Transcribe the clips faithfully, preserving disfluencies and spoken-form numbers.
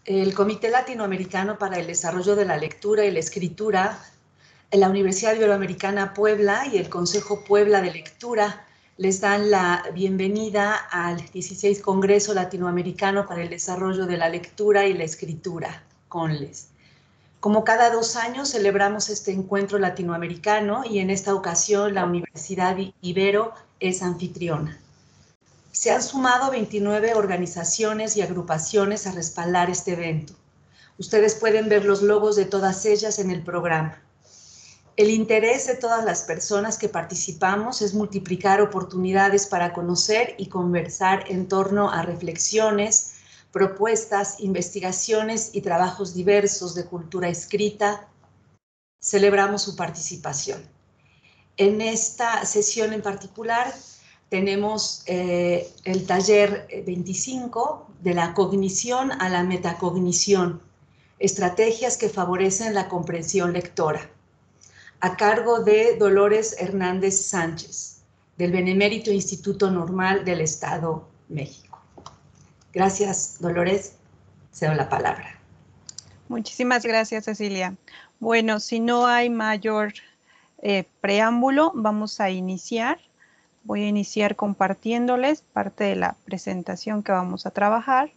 el Comité Latinoamericano para el Desarrollo de la Lectura y la Escritura, la Universidad Iberoamericana Puebla y el Consejo Puebla de Lectura les dan la bienvenida al dieciséis Congreso Latinoamericano para el Desarrollo de la Lectura y la Escritura, CONLES. Como cada dos años celebramos este encuentro latinoamericano y en esta ocasión la Universidad Ibero es anfitriona. Se han sumado veintinueve organizaciones y agrupaciones a respaldar este evento. Ustedes pueden ver los logos de todas ellas en el programa. El interés de todas las personas que participamos es multiplicar oportunidades para conocer y conversar en torno a reflexiones, propuestas, investigaciones y trabajos diversos de cultura escrita. Celebramos su participación. En esta sesión en particular tenemos eh, el taller veinticinco de la cognición a la metacognición, estrategias que favorecen la comprensión lectora, a cargo de Dolores Hernández Sánchez, del Benemérito Instituto Normal del Estado México. Gracias, Dolores. Cedo la palabra. Muchísimas gracias, Cecilia. Bueno, si no hay mayor eh, preámbulo, vamos a iniciar. Voy a iniciar compartiéndoles parte de la presentación que vamos a trabajar.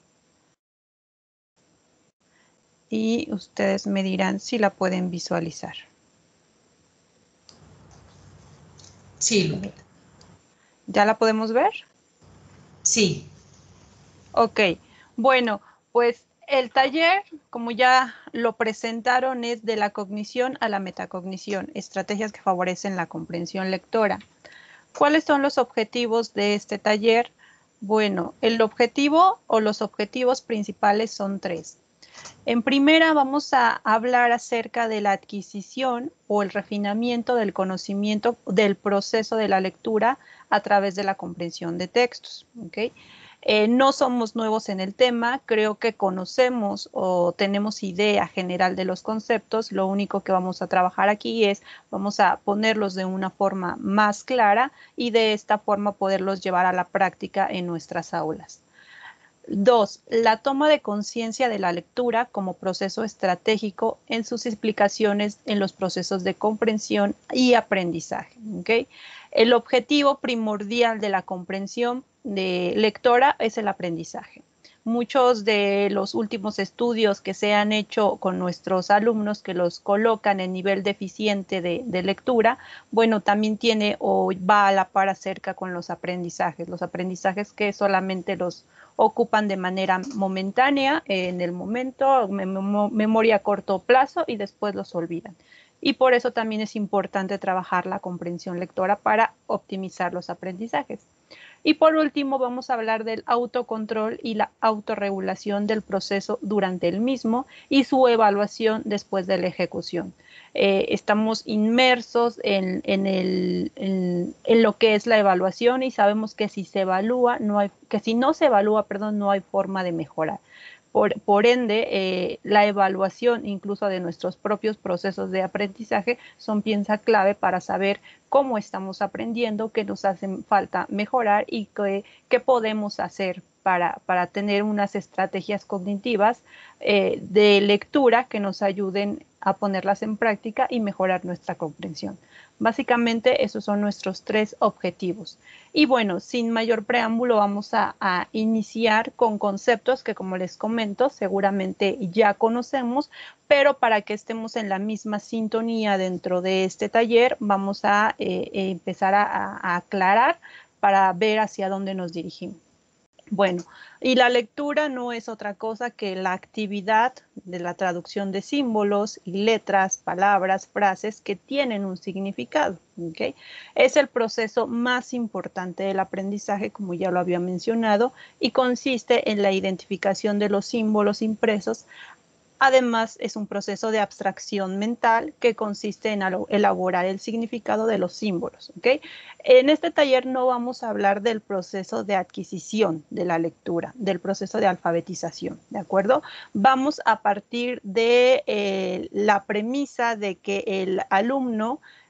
Y ustedes me dirán si la pueden visualizar. Sí, Lupita. ¿Ya la podemos ver? Sí. Ok, bueno, pues el taller, como ya lo presentaron, es de la cognición a la metacognición, estrategias que favorecen la comprensión lectora. ¿Cuáles son los objetivos de este taller? Bueno, el objetivo o los objetivos principales son tres. En primera vamos a hablar acerca de la adquisición o el refinamiento del conocimiento del proceso de la lectura a través de la comprensión de textos. ¿Okay? Eh, no somos nuevos en el tema, creo que conocemos o tenemos idea general de los conceptos. Lo único que vamos a trabajar aquí es, vamos a ponerlos de una forma más clara y de esta forma poderlos llevar a la práctica en nuestras aulas. Dos, la toma de conciencia de la lectura como proceso estratégico en sus explicaciones en los procesos de comprensión y aprendizaje. ¿Okay? El objetivo primordial de la comprensión de lectora es el aprendizaje. Muchos de los últimos estudios que se han hecho con nuestros alumnos que los colocan en nivel deficiente de, de lectura, bueno, también tiene o va a la par acerca con los aprendizajes, los aprendizajes que solamente los ocupan de manera momentánea, eh, en el momento, mem memoria a corto plazo y después los olvidan. Y por eso también es importante trabajar la comprensión lectora para optimizar los aprendizajes. Y por último vamos a hablar del autocontrol y la autorregulación del proceso durante el mismo y su evaluación después de la ejecución. Eh, estamos inmersos en, en, el, en, en lo que es la evaluación y sabemos que si se evalúa, no hay, que si no se evalúa, perdón, no hay forma de mejorar. Por, por ende, eh, la evaluación incluso de nuestros propios procesos de aprendizaje son pieza clave para saber cómo estamos aprendiendo, qué nos hace falta mejorar y qué, qué podemos hacer para, para tener unas estrategias cognitivas eh, de lectura que nos ayuden a ponerlas en práctica y mejorar nuestra comprensión. Básicamente esos son nuestros tres objetivos. Y bueno, sin mayor preámbulo vamos a, a iniciar con conceptos que, como les comento, seguramente ya conocemos, pero para que estemos en la misma sintonía dentro de este taller vamos a eh, empezar a, a aclarar para ver hacia dónde nos dirigimos. Bueno, y la lectura no es otra cosa que la actividad de la traducción de símbolos y letras, palabras, frases que tienen un significado. ¿Okay? Es el proceso más importante del aprendizaje, como ya lo había mencionado, y consiste en la identificación de los símbolos impresos. Además, es un proceso de abstracción mental que consiste en elaborar el significado de los símbolos. ¿Okay? En este taller no vamos a hablar del proceso de adquisición de la lectura, del proceso de alfabetización, ¿de acuerdo? Vamos a partir de eh, la premisa de que el alumno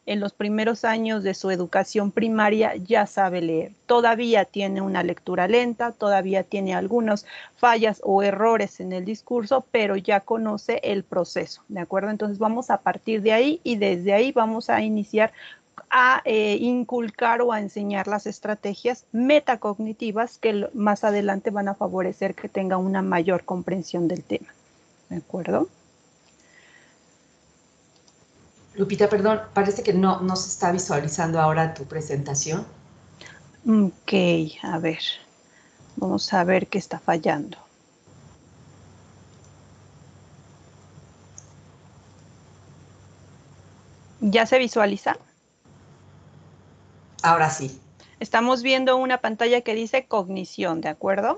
en los primeros años de su educación primaria ya sabe leer. Todavía tiene una lectura lenta, todavía tiene algunas fallas o errores en el discurso, pero ya conoce el proceso, ¿de acuerdo? Entonces vamos a partir de ahí y desde ahí vamos a iniciar a eh, inculcar o a enseñar las estrategias metacognitivas que más adelante van a favorecer que tenga una mayor comprensión del tema, ¿de acuerdo? Lupita, perdón, parece que no, no se está visualizando ahora tu presentación. Ok, a ver, vamos a ver qué está fallando. ¿Ya se visualiza? Ahora sí. Estamos viendo una pantalla que dice cognición, ¿de acuerdo?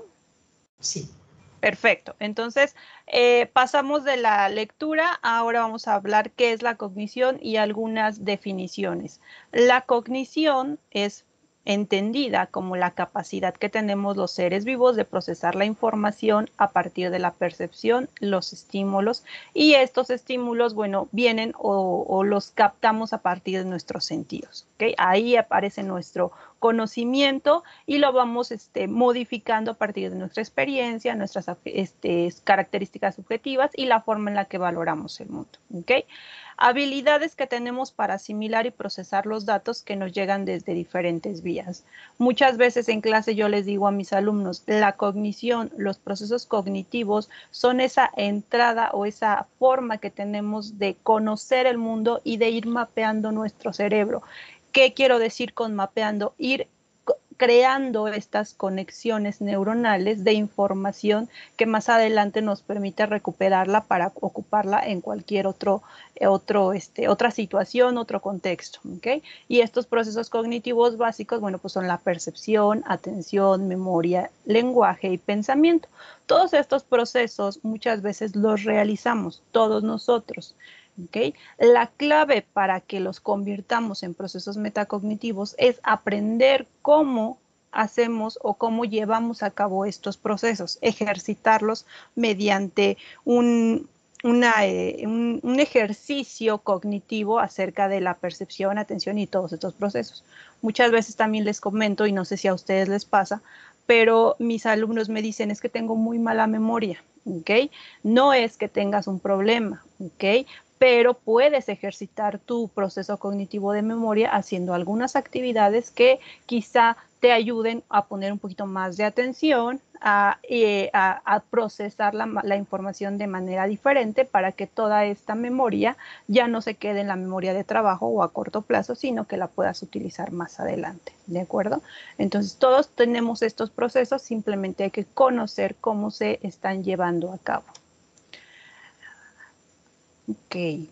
Sí. Perfecto. Entonces, eh, pasamos de la lectura, ahora vamos a hablar qué es la cognición y algunas definiciones. La cognición es entendida como la capacidad que tenemos los seres vivos de procesar la información a partir de la percepción, los estímulos, y estos estímulos, bueno, vienen o, o los captamos a partir de nuestros sentidos, ¿ok? Ahí aparece nuestro conocimiento y lo vamos este, modificando a partir de nuestra experiencia, nuestras este, características subjetivas y la forma en la que valoramos el mundo, ¿ok? Habilidades que tenemos para asimilar y procesar los datos que nos llegan desde diferentes vías. Muchas veces en clase yo les digo a mis alumnos, la cognición, los procesos cognitivos son esa entrada o esa forma que tenemos de conocer el mundo y de ir mapeando nuestro cerebro. ¿Qué quiero decir con mapeando? Ir creando estas conexiones neuronales de información que más adelante nos permite recuperarla para ocuparla en cualquier otro, otro, este, otra situación, otro contexto, ¿ok? Y estos procesos cognitivos básicos, bueno, pues son la percepción, atención, memoria, lenguaje y pensamiento. Todos estos procesos muchas veces los realizamos todos nosotros. ¿Okay? La clave para que los convirtamos en procesos metacognitivos es aprender cómo hacemos o cómo llevamos a cabo estos procesos, ejercitarlos mediante un, una, eh, un, un ejercicio cognitivo acerca de la percepción, atención y todos estos procesos. Muchas veces también les comento, y no sé si a ustedes les pasa, pero mis alumnos me dicen, es que tengo muy mala memoria, ¿ok? No es que tengas un problema, ¿ok? Pero puedes ejercitar tu proceso cognitivo de memoria haciendo algunas actividades que quizá te ayuden a poner un poquito más de atención, a, eh, a, a procesar la, la información de manera diferente para que toda esta memoria ya no se quede en la memoria de trabajo o a corto plazo, sino que la puedas utilizar más adelante, ¿de acuerdo? Entonces, todos tenemos estos procesos, simplemente hay que conocer cómo se están llevando a cabo. Ok.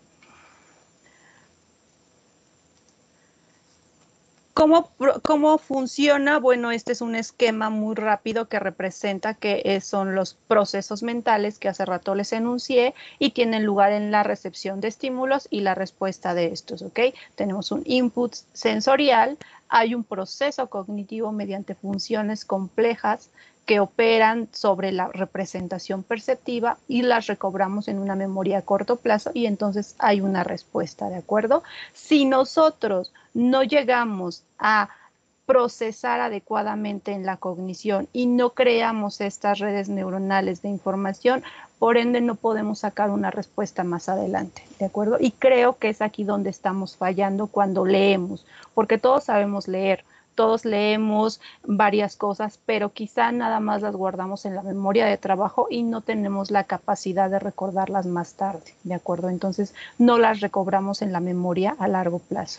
¿Cómo, ¿Cómo funciona? Bueno, este es un esquema muy rápido que representa que son los procesos mentales que hace rato les enuncié y tienen lugar en la recepción de estímulos y la respuesta de estos, ¿ok? Tenemos un input sensorial, hay un proceso cognitivo mediante funciones complejas que operan sobre la representación perceptiva y las recobramos en una memoria a corto plazo y entonces hay una respuesta, ¿de acuerdo? Si nosotros no llegamos a procesar adecuadamente en la cognición y no creamos estas redes neuronales de información, por ende no podemos sacar una respuesta más adelante, ¿de acuerdo? Y creo que es aquí donde estamos fallando cuando leemos, porque todos sabemos leer, todos leemos varias cosas, pero quizá nada más las guardamos en la memoria de trabajo y no tenemos la capacidad de recordarlas más tarde, ¿de acuerdo? Entonces no las recobramos en la memoria a largo plazo.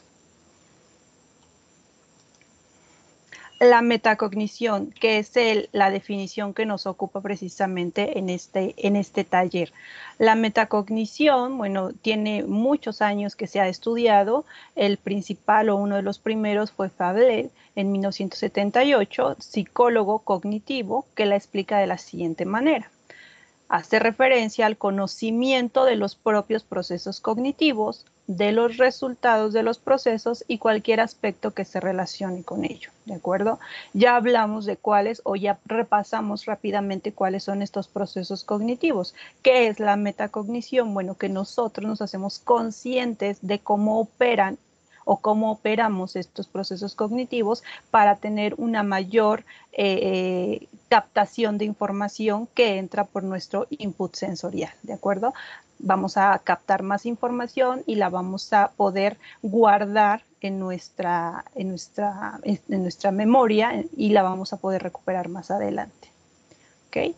La metacognición, que es el, la definición que nos ocupa precisamente en este, en este taller. La metacognición, bueno, tiene muchos años que se ha estudiado. El principal o uno de los primeros fue Fablet en mil novecientos setenta y ocho, psicólogo cognitivo, que la explica de la siguiente manera. Hace referencia al conocimiento de los propios procesos cognitivos, de los resultados de los procesos y cualquier aspecto que se relacione con ello, ¿de acuerdo? Ya hablamos de cuáles o ya repasamos rápidamente cuáles son estos procesos cognitivos. ¿Qué es la metacognición? Bueno, que nosotros nos hacemos conscientes de cómo operan o cómo operamos estos procesos cognitivos para tener una mayor eh, eh, captación de información que entra por nuestro input sensorial, ¿de acuerdo? Vamos a captar más información y la vamos a poder guardar en nuestra, en nuestra, en nuestra memoria y la vamos a poder recuperar más adelante. ¿Ok?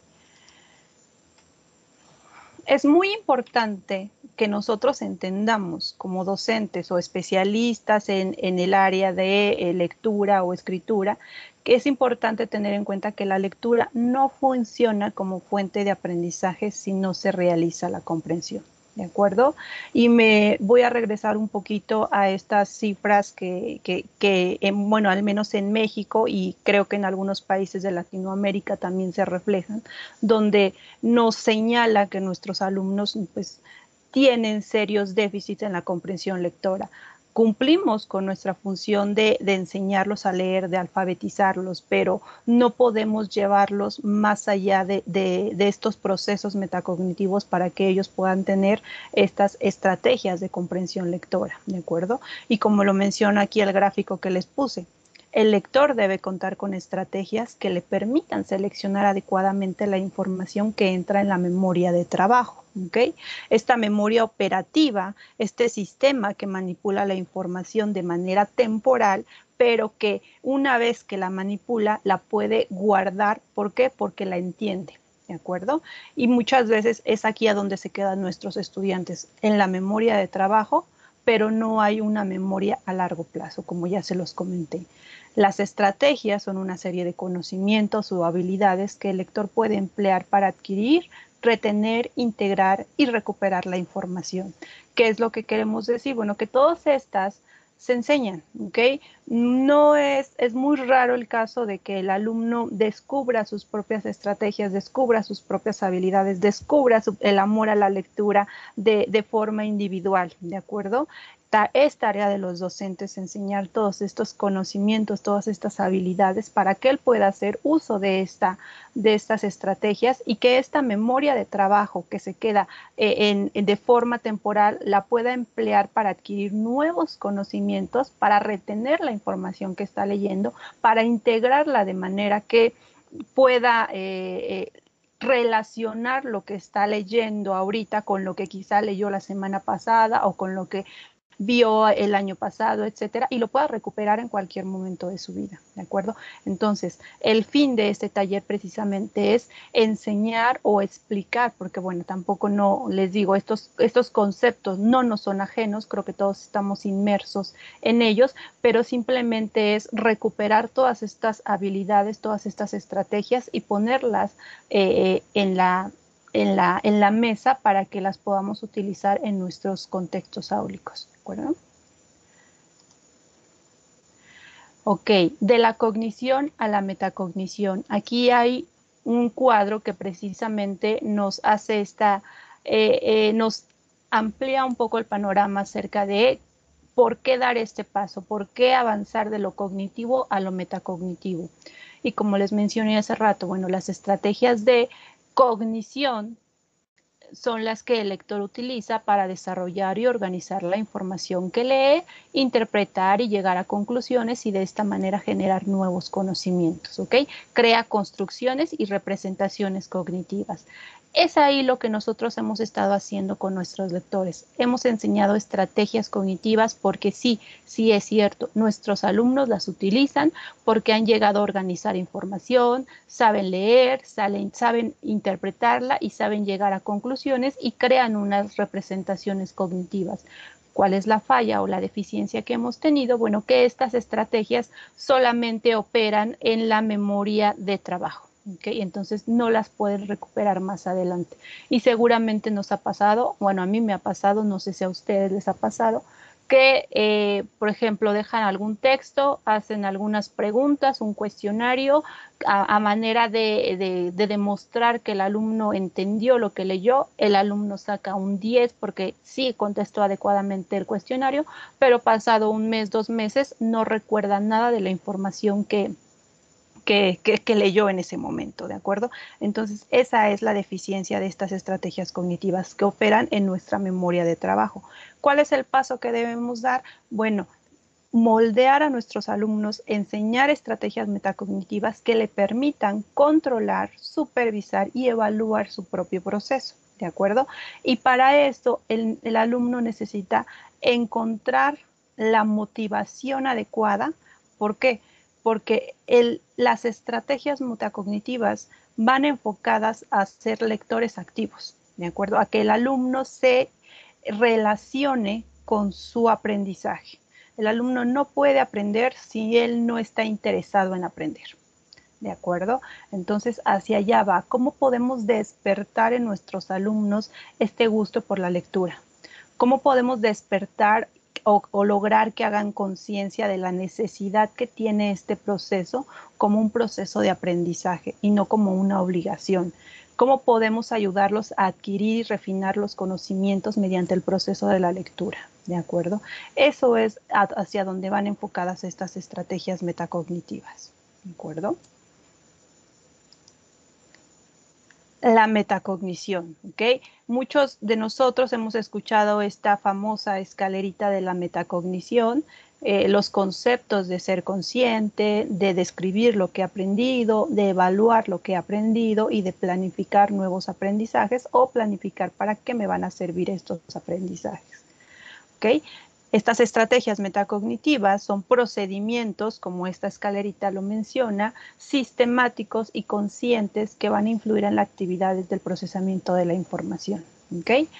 Es muy importante que nosotros entendamos como docentes o especialistas en, en el área de eh, lectura o escritura, que es importante tener en cuenta que la lectura no funciona como fuente de aprendizaje si no se realiza la comprensión. ¿De acuerdo? Y me voy a regresar un poquito a estas cifras que, que, que en, bueno, al menos en México y creo que en algunos países de Latinoamérica también se reflejan, donde nos señala que nuestros alumnos pues, tienen serios déficits en la comprensión lectora. Cumplimos con nuestra función de, de enseñarlos a leer, de alfabetizarlos, pero no podemos llevarlos más allá de, de, de estos procesos metacognitivos para que ellos puedan tener estas estrategias de comprensión lectora, ¿de acuerdo? Y como lo menciona aquí el gráfico que les puse, el lector debe contar con estrategias que le permitan seleccionar adecuadamente la información que entra en la memoria de trabajo. ¿Okay? Esta memoria operativa, este sistema que manipula la información de manera temporal, pero que una vez que la manipula, la puede guardar. ¿Por qué? Porque la entiende. ¿De acuerdo? Y muchas veces es aquí a donde se quedan nuestros estudiantes, en la memoria de trabajo, pero no hay una memoria a largo plazo, como ya se los comenté. Las estrategias son una serie de conocimientos o habilidades que el lector puede emplear para adquirir, retener, integrar y recuperar la información. ¿Qué es lo que queremos decir? Bueno, que todas estas se enseñan, ¿ok? No es, es muy raro el caso de que el alumno descubra sus propias estrategias, descubra sus propias habilidades, descubra su, el amor a la lectura de, de forma individual, ¿de acuerdo? Es tarea de los docentes enseñar todos estos conocimientos, todas estas habilidades para que él pueda hacer uso de, esta, de estas estrategias y que esta memoria de trabajo que se queda eh, en, en, de forma temporal la pueda emplear para adquirir nuevos conocimientos, para retener la información que está leyendo, para integrarla de manera que pueda eh, eh, relacionar lo que está leyendo ahorita con lo que quizá leyó la semana pasada o con lo que vio el año pasado, etcétera, y lo pueda recuperar en cualquier momento de su vida, ¿de acuerdo? Entonces, el fin de este taller precisamente es enseñar o explicar, porque bueno, tampoco no les digo, estos, estos conceptos no nos son ajenos, creo que todos estamos inmersos en ellos, pero simplemente es recuperar todas estas habilidades, todas estas estrategias y ponerlas eh, en la En la, en la mesa para que las podamos utilizar en nuestros contextos áulicos, ¿de acuerdo? Ok, de la cognición a la metacognición. Aquí hay un cuadro que precisamente nos hace esta, eh, eh, nos amplía un poco el panorama acerca de por qué dar este paso, por qué avanzar de lo cognitivo a lo metacognitivo. Y como les mencioné hace rato, bueno, las estrategias de cognición son las que el lector utiliza para desarrollar y organizar la información que lee, interpretar y llegar a conclusiones y de esta manera generar nuevos conocimientos, ¿ok? Crea construcciones y representaciones cognitivas. Es ahí lo que nosotros hemos estado haciendo con nuestros lectores. Hemos enseñado estrategias cognitivas porque sí, sí es cierto, nuestros alumnos las utilizan porque han llegado a organizar información, saben leer, saben, saben interpretarla y saben llegar a conclusiones y crean unas representaciones cognitivas. ¿Cuál es la falla o la deficiencia que hemos tenido? Bueno, que estas estrategias solamente operan en la memoria de trabajo. Okay, entonces no las pueden recuperar más adelante. Y seguramente nos ha pasado, bueno, a mí me ha pasado, no sé si a ustedes les ha pasado, que, eh, por ejemplo, dejan algún texto, hacen algunas preguntas, un cuestionario, a, a manera de, de, de demostrar que el alumno entendió lo que leyó. El alumno saca un diez porque sí contestó adecuadamente el cuestionario, pero pasado un mes, dos meses, no recuerda nada de la información que Que, que, que leyó en ese momento, ¿de acuerdo? Entonces, esa es la deficiencia de estas estrategias cognitivas que operan en nuestra memoria de trabajo. ¿Cuál es el paso que debemos dar? Bueno, moldear a nuestros alumnos, enseñar estrategias metacognitivas que le permitan controlar, supervisar y evaluar su propio proceso, ¿de acuerdo? Y para esto el, el alumno necesita encontrar la motivación adecuada. ¿Por qué? Porque el, las estrategias metacognitivas van enfocadas a ser lectores activos, ¿de acuerdo? A que el alumno se relacione con su aprendizaje. El alumno no puede aprender si él no está interesado en aprender, ¿de acuerdo? Entonces, hacia allá va. ¿Cómo podemos despertar en nuestros alumnos este gusto por la lectura? ¿Cómo podemos despertar o, o lograr que hagan conciencia de la necesidad que tiene este proceso como un proceso de aprendizaje y no como una obligación? ¿Cómo podemos ayudarlos a adquirir y refinar los conocimientos mediante el proceso de la lectura? ¿De acuerdo? Eso es hacia donde van enfocadas estas estrategias metacognitivas. ¿De acuerdo? La metacognición, ¿ok? Muchos de nosotros hemos escuchado esta famosa escalerita de la metacognición, eh, los conceptos de ser consciente, de describir lo que he aprendido, de evaluar lo que he aprendido y de planificar nuevos aprendizajes o planificar para qué me van a servir estos aprendizajes, ¿ok? Estas estrategias metacognitivas son procedimientos, como esta escalerita lo menciona, sistemáticos y conscientes que van a influir en las actividades del procesamiento de la información. ¿Okay?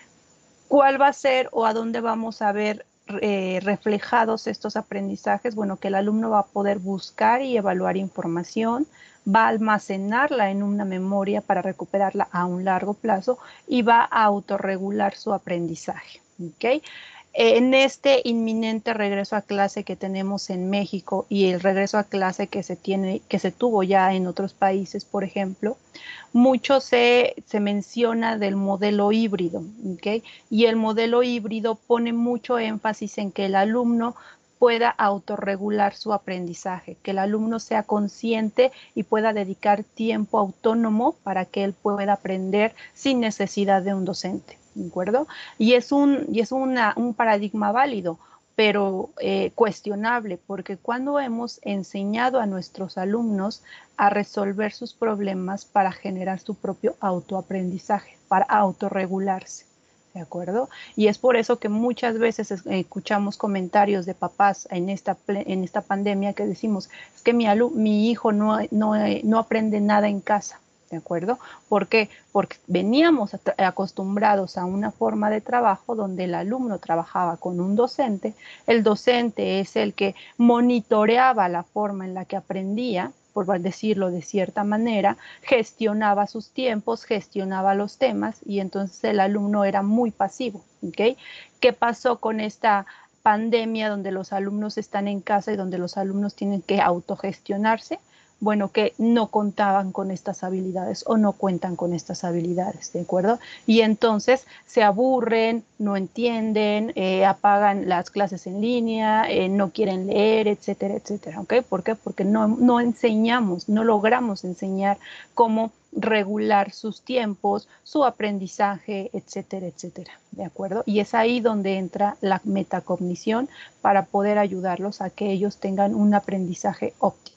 ¿Cuál va a ser o a dónde vamos a ver eh, reflejados estos aprendizajes? Bueno, que el alumno va a poder buscar y evaluar información, va a almacenarla en una memoria para recuperarla a un largo plazo y va a autorregular su aprendizaje. ¿Okay? En este inminente regreso a clase que tenemos en México y el regreso a clase que se tiene, que se tuvo ya en otros países, por ejemplo, mucho se, se menciona del modelo híbrido, ¿okay? Y el modelo híbrido pone mucho énfasis en que el alumno pueda autorregular su aprendizaje, que el alumno sea consciente y pueda dedicar tiempo autónomo para que él pueda aprender sin necesidad de un docente. ¿De acuerdo? Y es un, y es una, un paradigma válido, pero eh, cuestionable, porque cuando hemos enseñado a nuestros alumnos a resolver sus problemas para generar su propio autoaprendizaje, para autorregularse, ¿de acuerdo? Y es por eso que muchas veces escuchamos comentarios de papás en esta, en esta pandemia que decimos, es que mi, mi hijo no, no, no aprende nada en casa. ¿De acuerdo? ¿Por qué? Porque veníamos acostumbrados a una forma de trabajo donde el alumno trabajaba con un docente, el docente es el que monitoreaba la forma en la que aprendía, por decirlo de cierta manera, gestionaba sus tiempos, gestionaba los temas y entonces el alumno era muy pasivo. ¿Okay? ¿Qué pasó con esta pandemia donde los alumnos están en casa y donde los alumnos tienen que autogestionarse? Bueno, que no contaban con estas habilidades o no cuentan con estas habilidades, ¿de acuerdo? Y entonces se aburren, no entienden, eh, apagan las clases en línea, eh, no quieren leer, etcétera, etcétera, ¿ok? ¿Por qué? Porque no, no enseñamos, no logramos enseñar cómo regular sus tiempos, su aprendizaje, etcétera, etcétera, ¿de acuerdo? Y es ahí donde entra la metacognición para poder ayudarlos a que ellos tengan un aprendizaje óptimo.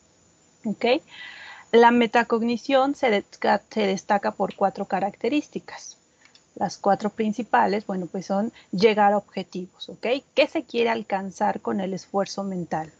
¿Okay? La metacognición se, de se destaca por cuatro características. Las cuatro principales, bueno, pues son llegar a objetivos, ¿ok? ¿Qué se quiere alcanzar con el esfuerzo mental?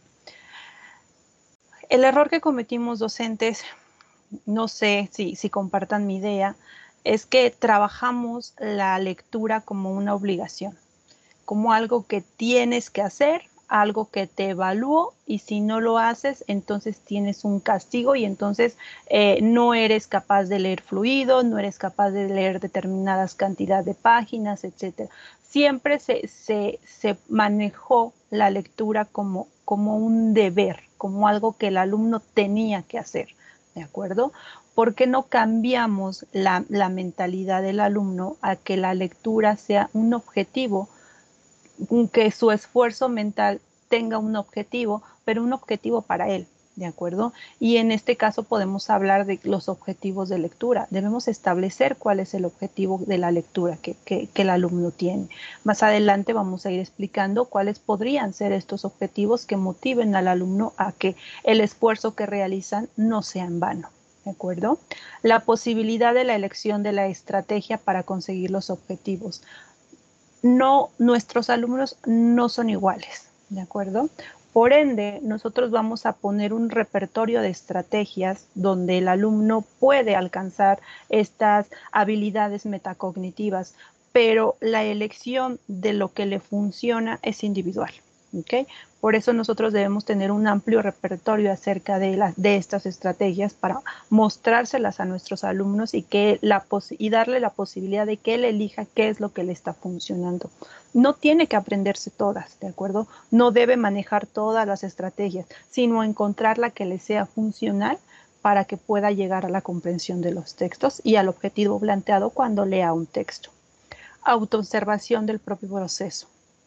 El error que cometimos docentes, no sé si, si compartan mi idea, es que trabajamos la lectura como una obligación, como algo que tienes que hacer, algo que te evalúo y si no lo haces, entonces tienes un castigo y entonces eh, no eres capaz de leer fluido, no eres capaz de leer determinadas cantidades de páginas, etcétera. Siempre se, se, se manejó la lectura como, como un deber, como algo que el alumno tenía que hacer, ¿de acuerdo? ¿Por qué no cambiamos la, la mentalidad del alumno a que la lectura sea un objetivo, que su esfuerzo mental tenga un objetivo, pero un objetivo para él, ¿de acuerdo? Y en este caso podemos hablar de los objetivos de lectura. Debemos establecer cuál es el objetivo de la lectura que, que, que el alumno tiene. Más adelante vamos a ir explicando cuáles podrían ser estos objetivos que motiven al alumno a que el esfuerzo que realizan no sea en vano, ¿de acuerdo? La posibilidad de la elección de la estrategia para conseguir los objetivos. No, nuestros alumnos no son iguales, ¿de acuerdo? Por ende, nosotros vamos a poner un repertorio de estrategias donde el alumno puede alcanzar estas habilidades metacognitivas, pero la elección de lo que le funciona es individual, ¿ok? Por eso nosotros debemos tener un amplio repertorio acerca de, la, de estas estrategias para mostrárselas a nuestros alumnos y, que la y darle la posibilidad de que él elija qué es lo que le está funcionando. No tiene que aprenderse todas, ¿de acuerdo? No debe manejar todas las estrategias, sino encontrar la que le sea funcional para que pueda llegar a la comprensión de los textos y al objetivo planteado cuando lea un texto. Autoobservación del propio proceso.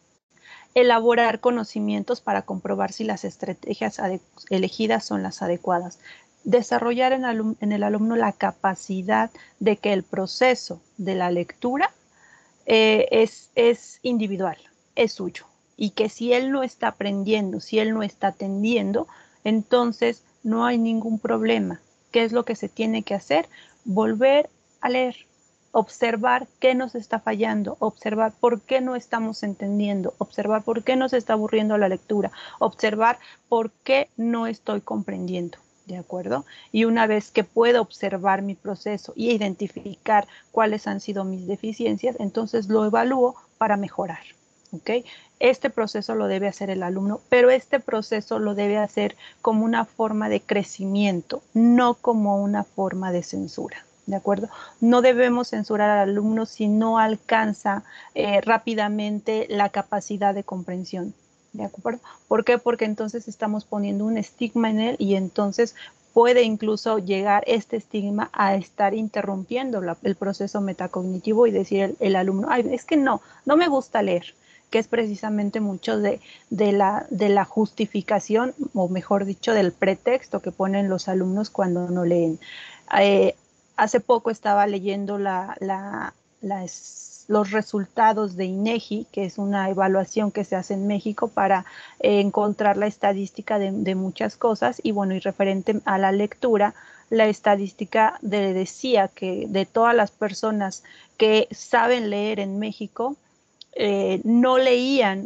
Elaborar conocimientos para comprobar si las estrategias elegidas son las adecuadas. Desarrollar en, alum en el alumno la capacidad de que el proceso de la lectura eh, es, es individual, es suyo. Y que si él no está aprendiendo, si él no está atendiendo, entonces no hay ningún problema. ¿Qué es lo que se tiene que hacer? Volver a leer. Observar qué nos está fallando, observar por qué no estamos entendiendo, observar por qué nos está aburriendo la lectura, observar por qué no estoy comprendiendo, ¿de acuerdo? Y una vez que pueda observar mi proceso y identificar cuáles han sido mis deficiencias, entonces lo evalúo para mejorar, ¿ok? Este proceso lo debe hacer el alumno, pero este proceso lo debe hacer como una forma de crecimiento, no como una forma de censura. ¿De acuerdo? No debemos censurar al alumno si no alcanza eh, rápidamente la capacidad de comprensión. ¿De acuerdo? ¿Por qué? Porque entonces estamos poniendo un estigma en él y entonces puede incluso llegar este estigma a estar interrumpiendo la, el proceso metacognitivo y decir el, el alumno, ay, es que no, no me gusta leer, que es precisamente mucho de, de, la, de la justificación, o mejor dicho, del pretexto que ponen los alumnos cuando no leen. Eh, Hace poco estaba leyendo la, la, la, los resultados de INEGI, que es una evaluación que se hace en México para eh, encontrar la estadística de, de muchas cosas. Y bueno, y referente a la lectura, la estadística de, decía que de todas las personas que saben leer en México, eh, no leían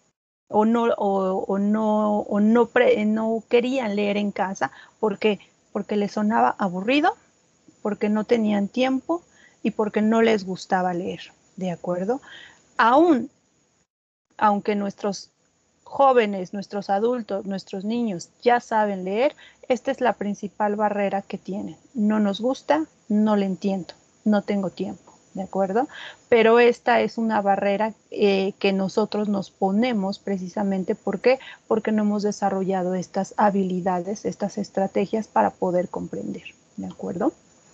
o no, o, o no, o no, pre, no querían leer en casa. ¿Por qué? Porque les sonaba aburrido, porque no tenían tiempo y porque no les gustaba leer, ¿de acuerdo? Aún, aunque nuestros jóvenes, nuestros adultos, nuestros niños ya saben leer, esta es la principal barrera que tienen. No nos gusta, no le entiendo, no tengo tiempo, ¿de acuerdo? Pero esta es una barrera eh, que nosotros nos ponemos precisamente, ¿por qué? Porque no hemos desarrollado estas habilidades, estas estrategias para poder comprender, ¿de acuerdo?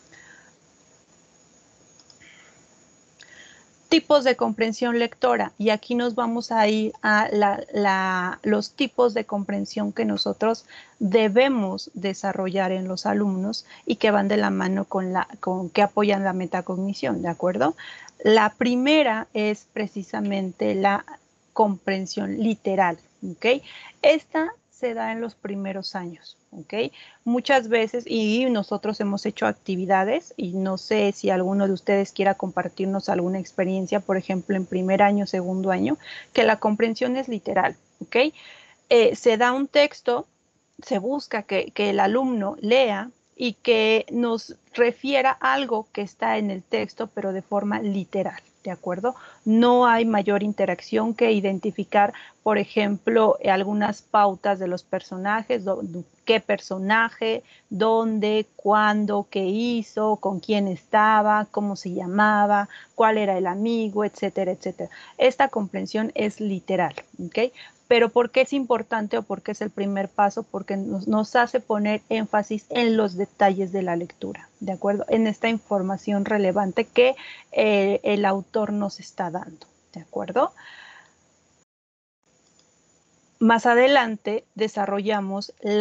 Tipos de comprensión lectora, y aquí nos vamos a ir a la, la, los tipos de comprensión que nosotros debemos desarrollar en los alumnos y que van de la mano con la con que apoyan la metacognición, ¿de acuerdo? La primera es precisamente la comprensión literal, ¿ok? Esta se da en los primeros años, ¿ok? Muchas veces, y nosotros hemos hecho actividades, y no sé si alguno de ustedes quiera compartirnos alguna experiencia, por ejemplo, en primer año, segundo año, que la comprensión es literal, ¿ok? Eh, se da un texto, se busca que, que el alumno lea y que nos refiera algo que está en el texto, pero de forma literal, ¿de acuerdo? No hay mayor interacción que identificar, por ejemplo, algunas pautas de los personajes, qué personaje, dónde, cuándo, qué hizo, con quién estaba, cómo se llamaba, cuál era el amigo, etcétera, etcétera. Esta comprensión es literal, ¿ok? Pero ¿por qué es importante o por qué es el primer paso? Porque nos, nos hace poner énfasis en los detalles de la lectura, ¿de acuerdo? En esta información relevante que eh, el autor nos está dando, ¿de acuerdo? Más adelante desarrollamos la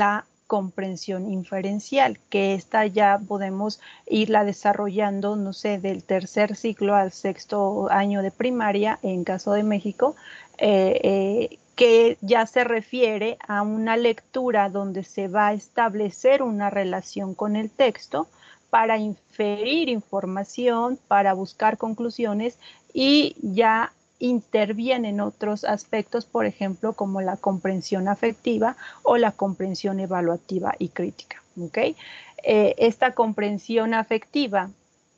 comprensión inferencial, que esta ya podemos irla desarrollando, no sé, del tercer ciclo al sexto año de primaria, en caso de México, eh, eh, que ya se refiere a una lectura donde se va a establecer una relación con el texto para inferir información, para buscar conclusiones, y ya intervienen otros aspectos, por ejemplo, como la comprensión afectiva o la comprensión evaluativa y crítica. ¿Okay? Eh, esta comprensión afectiva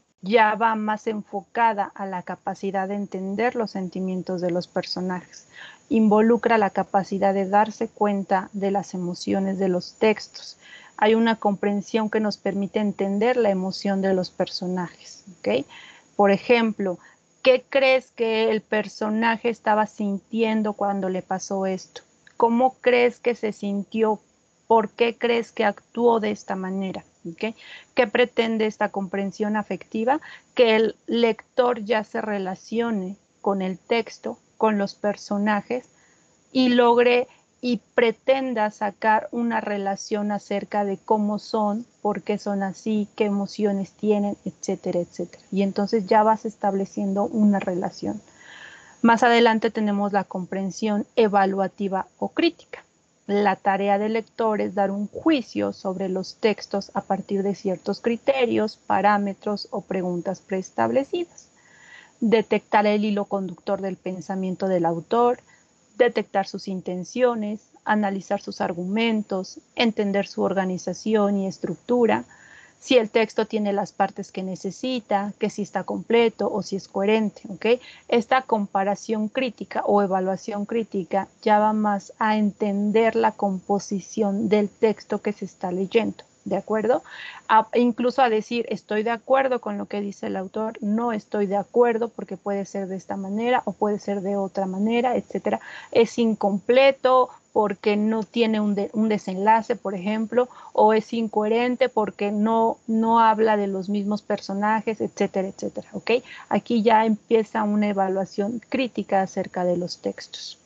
ya va más enfocada a la capacidad de entender los sentimientos de los personajes. Involucra la capacidad de darse cuenta de las emociones de los textos. Hay una comprensión que nos permite entender la emoción de los personajes. ¿Okay? Por ejemplo, ¿qué crees que el personaje estaba sintiendo cuando le pasó esto? ¿Cómo crees que se sintió? ¿Por qué crees que actuó de esta manera? ¿Okay? ¿Qué pretende esta comprensión afectiva? Que el lector ya se relacione con el texto, con los personajes, y logre y pretenda sacar una relación acerca de cómo son, por qué son así, qué emociones tienen, etcétera, etcétera. Y entonces ya vas estableciendo una relación. Más adelante tenemos la comprensión evaluativa o crítica. La tarea del lector es dar un juicio sobre los textos a partir de ciertos criterios, parámetros o preguntas preestablecidas. Detectar el hilo conductor del pensamiento del autor, detectar sus intenciones, analizar sus argumentos, entender su organización y estructura, si el texto tiene las partes que necesita, que si está completo o si es coherente. ¿Okay? Esta comparación crítica o evaluación crítica ya va más a entender la composición del texto que se está leyendo. ¿De acuerdo? A, incluso a decir, estoy de acuerdo con lo que dice el autor, no estoy de acuerdo porque puede ser de esta manera o puede ser de otra manera, etcétera. Es incompleto porque no tiene un, de, un desenlace, por ejemplo, o es incoherente porque no, no habla de los mismos personajes, etcétera, etcétera. ¿Ok? Aquí ya empieza una evaluación crítica acerca de los textos.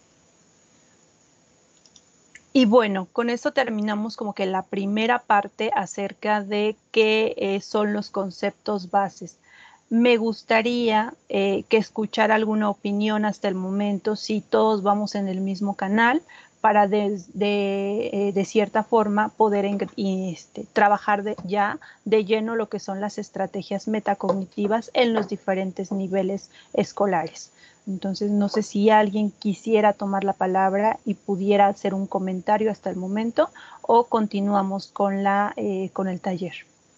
Y bueno, con eso terminamos como que la primera parte acerca de qué eh, son los conceptos bases. Me gustaría eh, que escuchara alguna opinión hasta el momento, si todos vamos en el mismo canal, para de, de, eh, de cierta forma poder en, y, este, trabajar de, ya de lleno lo que son las estrategias metacognitivas en los diferentes niveles escolares. Entonces, no sé si alguien quisiera tomar la palabra y pudiera hacer un comentario hasta el momento, o continuamos con, la, eh, con el taller.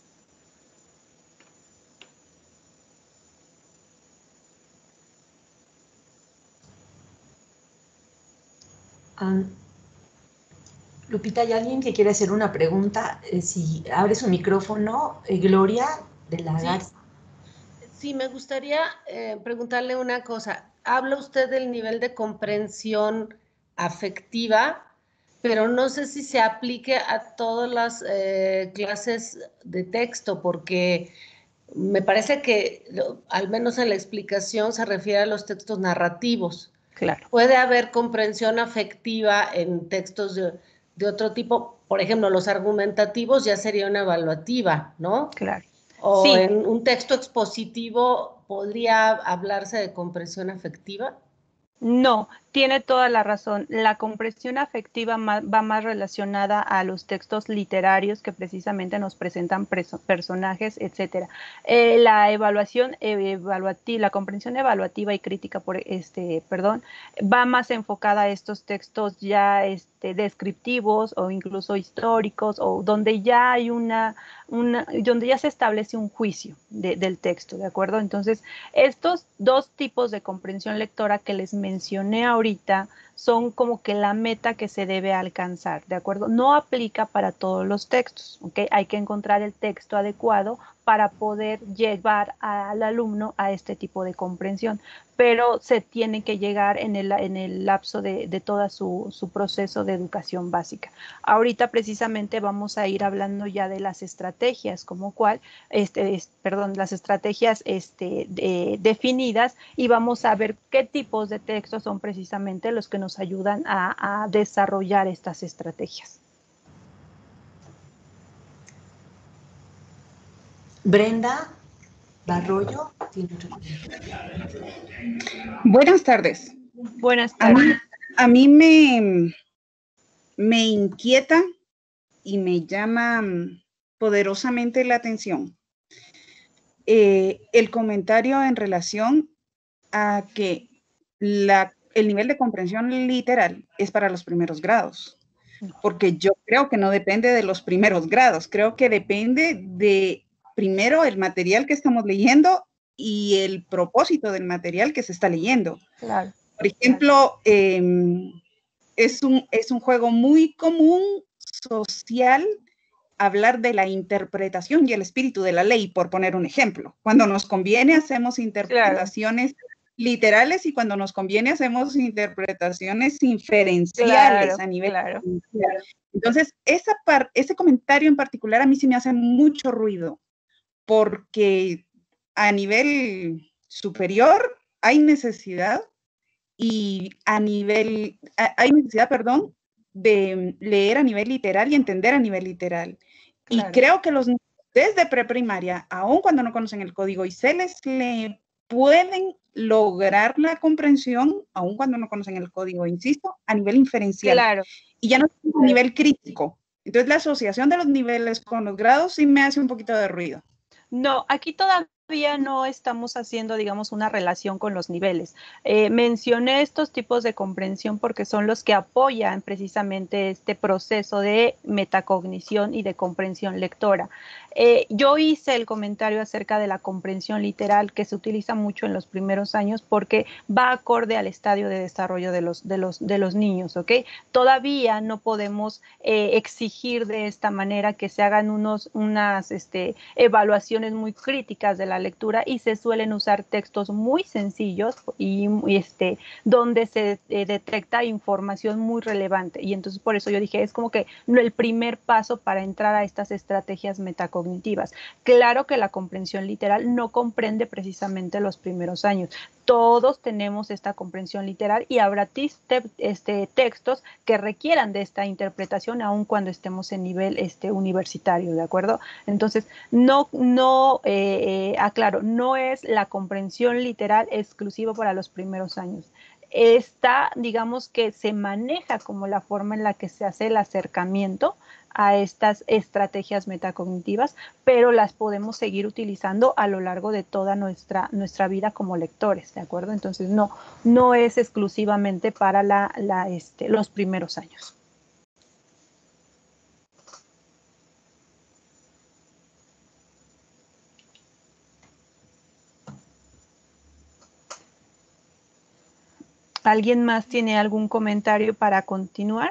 Um, Lupita, ¿hay alguien que quiere hacer una pregunta? Eh, si abre su micrófono, eh, Gloria de la Sí. Garza. Sí, me gustaría eh, preguntarle una cosa. Habla usted del nivel de comprensión afectiva, pero no sé si se aplique a todas las eh, clases de texto, porque me parece que, al menos en la explicación, se refiere a los textos narrativos. Claro. Puede haber comprensión afectiva en textos de, de otro tipo. Por ejemplo, los argumentativos ya sería una evaluativa, ¿no? Claro. O Sí. en un texto expositivo podría hablarse de comprensión afectiva. No, tiene toda la razón. La comprensión afectiva va más relacionada a los textos literarios que precisamente nos presentan personajes, etcétera. Eh, la evaluación evaluativa, la comprensión evaluativa y crítica, por este, perdón, va más enfocada a estos textos ya este, descriptivos o incluso históricos, o donde ya hay una, una donde ya se establece un juicio de, del texto, ¿de acuerdo? Entonces, estos dos tipos de comprensión lectora que les mencioné ahorita son como que la meta que se debe alcanzar, ¿de acuerdo? No aplica para todos los textos, ¿ok? Hay que encontrar el texto adecuado para poder llevar al alumno a este tipo de comprensión, pero se tiene que llegar en el, en el lapso de, de todo su, su proceso de educación básica. Ahorita precisamente vamos a ir hablando ya de las estrategias, como cuál, este, es, perdón, las estrategias este, de, definidas, y vamos a ver qué tipos de textos son precisamente los que nos ayudan a, a desarrollar estas estrategias. Brenda Barroyo tiene otra pregunta. Buenas tardes. Buenas A mí, tardes. a mí me, me inquieta y me llama poderosamente la atención eh, el comentario en relación a que la, el nivel de comprensión literal es para los primeros grados, porque yo creo que no depende de los primeros grados, creo que depende de, primero, el material que estamos leyendo y el propósito del material que se está leyendo. Claro. Por ejemplo, eh, es, un, es un juego muy común social hablar de la interpretación y el espíritu de la ley, por poner un ejemplo. Cuando nos conviene hacemos interpretaciones claro. literales y cuando nos conviene hacemos interpretaciones inferenciales claro, a nivel claro. Entonces, esa par, ese comentario en particular a mí sí me hace mucho ruido, porque a nivel superior hay necesidad y a nivel, hay necesidad, perdón, de leer a nivel literal y entender a nivel literal. Claro. Y creo que los desde preprimaria, aun cuando no conocen el código y se les le pueden lograr la comprensión, aun cuando no conocen el código, insisto, a nivel inferencial. Claro. Y ya no a nivel crítico. Entonces, la asociación de los niveles con los grados sí me hace un poquito de ruido. No, aquí todavía no estamos haciendo, digamos, una relación con los niveles. Eh, mencioné estos tipos de comprensión porque son los que apoyan precisamente este proceso de metacognición y de comprensión lectora. Eh, yo hice el comentario acerca de la comprensión literal que se utiliza mucho en los primeros años porque va acorde al estadio de desarrollo de los, de los, de los niños, ¿ok? Todavía no podemos eh, exigir de esta manera que se hagan unos, unas este, evaluaciones muy críticas de la lectura y se suelen usar textos muy sencillos y, y este, donde se eh, detecta información muy relevante. Y entonces por eso yo dije, es como que no el primer paso para entrar a estas estrategias metacognitivas. Claro que la comprensión literal no comprende precisamente los primeros años. Todos tenemos esta comprensión literal y habrá este, textos que requieran de esta interpretación aun cuando estemos en nivel este, universitario, ¿de acuerdo? Entonces, no, no eh, eh, aclaro, no es la comprensión literal exclusiva para los primeros años. Esta, digamos que se maneja como la forma en la que se hace el acercamiento a estas estrategias metacognitivas, pero las podemos seguir utilizando a lo largo de toda nuestra, nuestra vida como lectores, ¿de acuerdo? Entonces, no, no es exclusivamente para la, la, este, los primeros años. ¿Alguien más tiene algún comentario para continuar?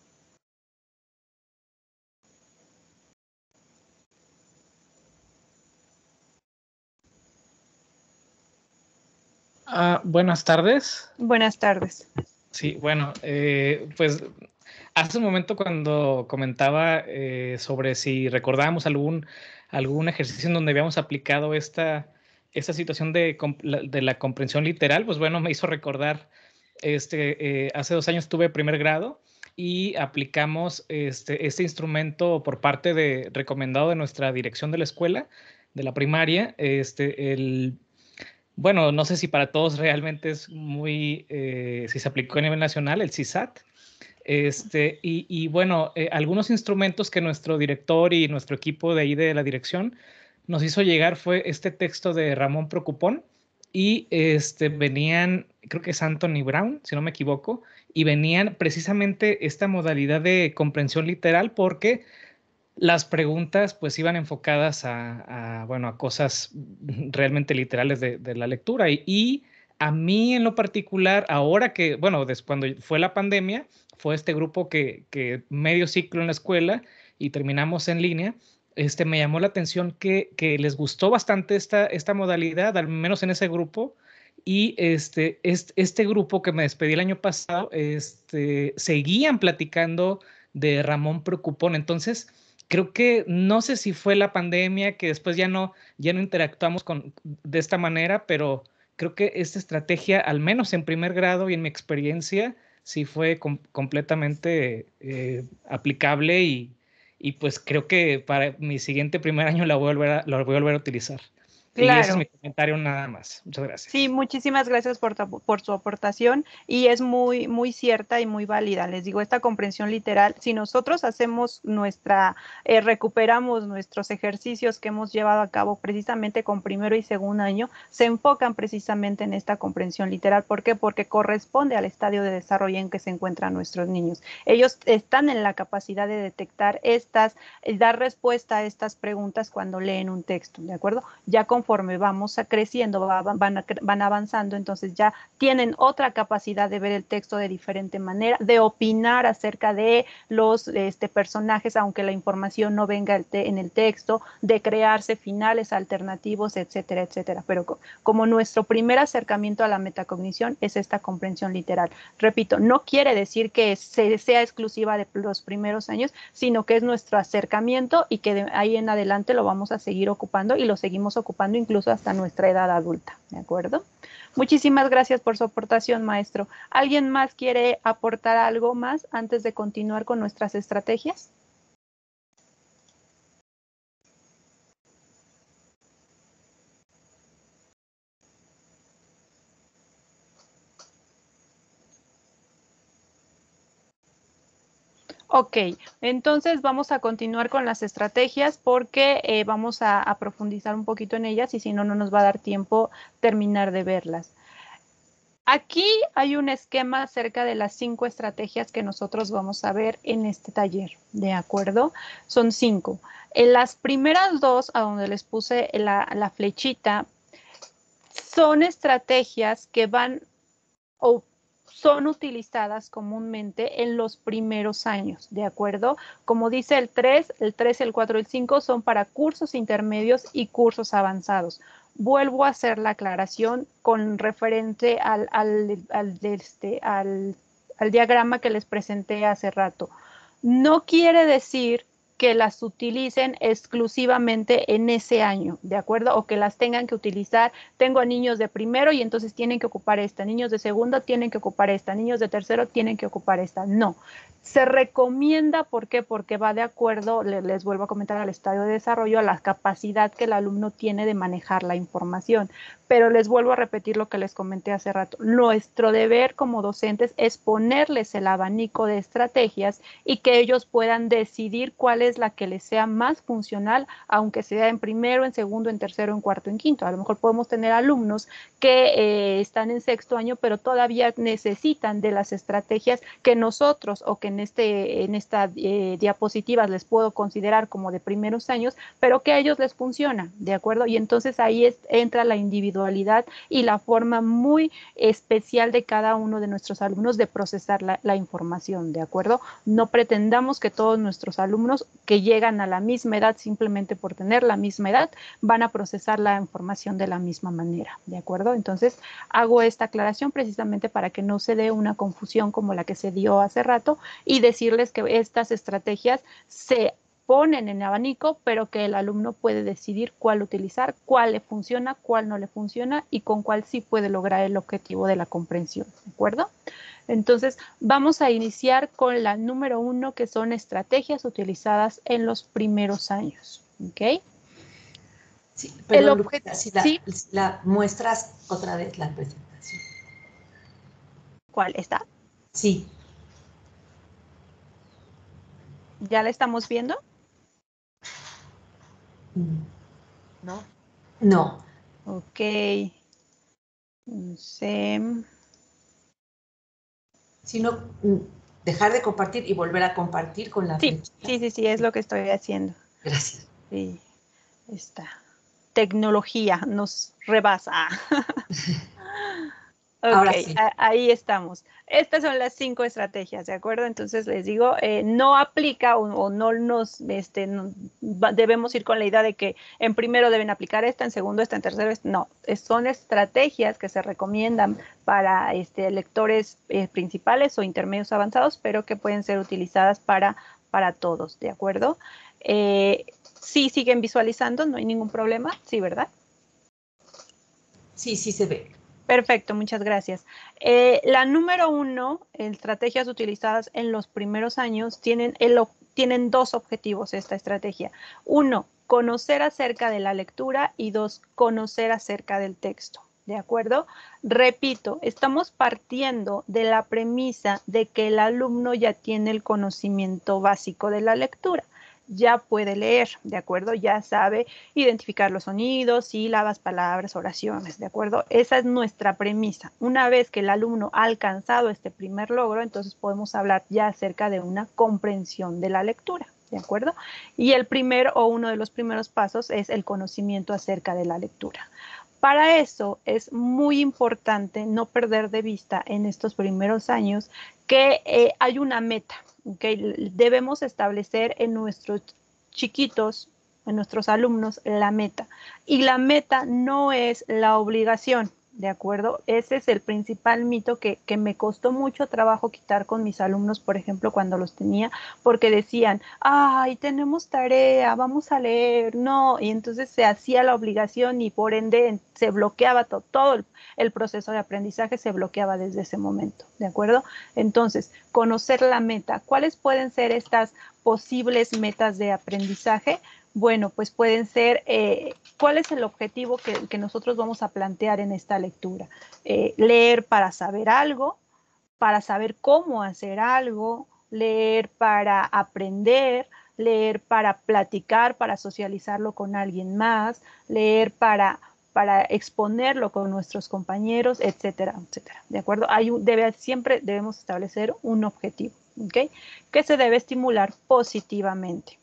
Uh, buenas tardes. Buenas tardes. Sí, bueno, eh, pues hace un momento cuando comentaba eh, sobre si recordábamos algún, algún ejercicio en donde habíamos aplicado esta, esta situación de, de la comprensión literal, pues bueno, me hizo recordar, este, eh, hace dos años tuve primer grado y aplicamos este, este instrumento por parte de, recomendado de nuestra dirección de la escuela, de la primaria, este, el... Bueno, no sé si para todos realmente es muy, eh, si se aplicó a nivel nacional, el C I S A T. Este, y, y bueno, eh, algunos instrumentos que nuestro director y nuestro equipo de ahí de la dirección nos hizo llegar fue este texto de Ramón Procupón y este, venían, creo que es Anthony Brown, si no me equivoco, y venían precisamente esta modalidad de comprensión literal porque las preguntas pues iban enfocadas a, a, bueno, a cosas realmente literales de, de la lectura y, y a mí en lo particular, ahora que, bueno, desde cuando fue la pandemia, fue este grupo que, que medio ciclo en la escuela y terminamos en línea, este, me llamó la atención que, que les gustó bastante esta, esta modalidad, al menos en ese grupo, y este, este, este grupo que me despedí el año pasado, este, seguían platicando de Ramón Procupón, entonces creo que no sé si fue la pandemia que después ya no, ya no interactuamos con, de esta manera, pero creo que esta estrategia, al menos en primer grado y en mi experiencia, sí fue com completamente eh, aplicable y, y pues creo que para mi siguiente primer año la voy a volver a, la voy a, volver a utilizar. Claro. Y ese es mi comentario nada más. Muchas gracias. Sí, muchísimas gracias por, por su aportación y es muy, muy cierta y muy válida. Les digo, esta comprensión literal, si nosotros hacemos nuestra, eh, recuperamos nuestros ejercicios que hemos llevado a cabo precisamente con primero y segundo año, se enfocan precisamente en esta comprensión literal. ¿Por qué? Porque corresponde al estadio de desarrollo en que se encuentran nuestros niños. Ellos están en la capacidad de detectar estas, dar respuesta a estas preguntas cuando leen un texto, ¿de acuerdo? Ya conforme vamos a creciendo, van, a, van avanzando, entonces ya tienen otra capacidad de ver el texto de diferente manera, de opinar acerca de los este, personajes, aunque la información no venga en el texto, de crearse finales alternativos, etcétera, etcétera. Pero como nuestro primer acercamiento a la metacognición es esta comprensión literal. Repito, no quiere decir que se, sea exclusiva de los primeros años, sino que es nuestro acercamiento y que de ahí en adelante lo vamos a seguir ocupando y lo seguimos ocupando incluso hasta nuestra edad adulta, ¿de acuerdo? Muchísimas gracias por su aportación, maestro. ¿Alguien más quiere aportar algo más antes de continuar con nuestras estrategias? Ok, entonces vamos a continuar con las estrategias porque eh, vamos a, a profundizar un poquito en ellas y si no, no nos va a dar tiempo terminar de verlas. Aquí hay un esquema acerca de las cinco estrategias que nosotros vamos a ver en este taller, ¿de acuerdo? Son cinco. En las primeras dos, a donde les puse la, la flechita, son estrategias que van o son utilizadas comúnmente en los primeros años, ¿de acuerdo? Como dice el tres, el tres, el cuatro y el cinco son para cursos intermedios y cursos avanzados. Vuelvo a hacer la aclaración con referente al, al, al, este, al, al diagrama que les presenté hace rato. No quiere decir que las utilicen exclusivamente en ese año, ¿de acuerdo? O que las tengan que utilizar. Tengo a niños de primero y entonces tienen que ocupar esta, niños de segundo tienen que ocupar esta, niños de tercero tienen que ocupar esta. No, se recomienda, ¿por qué? Porque va de acuerdo, les, les vuelvo a comentar, al estadio de desarrollo, a la capacidad que el alumno tiene de manejar la información. Pero les vuelvo a repetir lo que les comenté hace rato. Nuestro deber como docentes es ponerles el abanico de estrategias y que ellos puedan decidir cuál es la que les sea más funcional, aunque sea en primero, en segundo, en tercero, en cuarto, en quinto. A lo mejor podemos tener alumnos que eh, están en sexto año, pero todavía necesitan de las estrategias que nosotros o que en, este, en esta eh, diapositiva les puedo considerar como de primeros años, pero que a ellos les funciona, ¿de acuerdo? Y entonces ahí es, entra la individualidad y la forma muy especial de cada uno de nuestros alumnos de procesar la, la información, ¿de acuerdo? No pretendamos que todos nuestros alumnos que llegan a la misma edad simplemente por tener la misma edad van a procesar la información de la misma manera, ¿de acuerdo? Entonces hago esta aclaración precisamente para que no se dé una confusión como la que se dio hace rato y decirles que estas estrategias se ponen en abanico, pero que el alumno puede decidir cuál utilizar, cuál le funciona, cuál no le funciona y con cuál sí puede lograr el objetivo de la comprensión, ¿de acuerdo? Entonces, vamos a iniciar con la número uno, que son estrategias utilizadas en los primeros años, ¿ok? Sí, perdón, el si la, ¿sí? si la muestras otra vez la presentación. ¿Cuál está? Sí. ¿Ya la estamos viendo? No. No. Ok. No sé. Sino dejar de compartir y volver a compartir con la sí, flechita. Sí, sí, sí, es lo que estoy haciendo. Gracias. Sí, esta tecnología nos rebasa. Ok, Ahora sí. ahí estamos. Estas son las cinco estrategias, ¿de acuerdo? Entonces les digo, eh, no aplica o, o no nos, este, no, debemos ir con la idea de que en primero deben aplicar esta, en segundo esta, en tercero esta. No, son estrategias que se recomiendan para este, lectores eh, principales o intermedios avanzados, pero que pueden ser utilizadas para, para todos, ¿de acuerdo? Eh, sí siguen visualizando, no hay ningún problema, sí, ¿verdad? Sí, sí se ve. Perfecto, muchas gracias. Eh, la número uno, estrategias utilizadas en los primeros años, tienen el, tienen dos objetivos esta estrategia. Uno, conocer acerca de la lectura y dos, conocer acerca del texto. ¿De acuerdo? Repito, estamos partiendo de la premisa de que el alumno ya tiene el conocimiento básico de la lectura. Ya puede leer, ¿de acuerdo? Ya sabe identificar los sonidos, sílabas, palabras, oraciones, ¿de acuerdo? Esa es nuestra premisa. Una vez que el alumno ha alcanzado este primer logro, entonces podemos hablar ya acerca de una comprensión de la lectura, ¿de acuerdo? Y el primer o uno de los primeros pasos es el conocimiento acerca de la lectura. Para eso es muy importante no perder de vista en estos primeros años que eh, hay una meta, ¿okay? Debemos establecer en nuestros chiquitos, en nuestros alumnos, la meta. Y la meta no es la obligación, ¿de acuerdo? Ese es el principal mito que, que me costó mucho trabajo quitar con mis alumnos, por ejemplo, cuando los tenía, porque decían, ay, tenemos tarea, vamos a leer, no, y entonces se hacía la obligación y por ende se bloqueaba todo, todo el, el proceso de aprendizaje se bloqueaba desde ese momento, ¿de acuerdo? Entonces, conocer la meta. ¿Cuáles pueden ser estas posibles metas de aprendizaje? Bueno, pues pueden ser, eh, ¿cuál es el objetivo que, que nosotros vamos a plantear en esta lectura? Eh, leer para saber algo, para saber cómo hacer algo, leer para aprender, leer para platicar, para socializarlo con alguien más, leer para, para exponerlo con nuestros compañeros, etcétera, etcétera. ¿De acuerdo? Hay un, debe, siempre debemos establecer un objetivo, ¿ok? Que se debe estimular positivamente.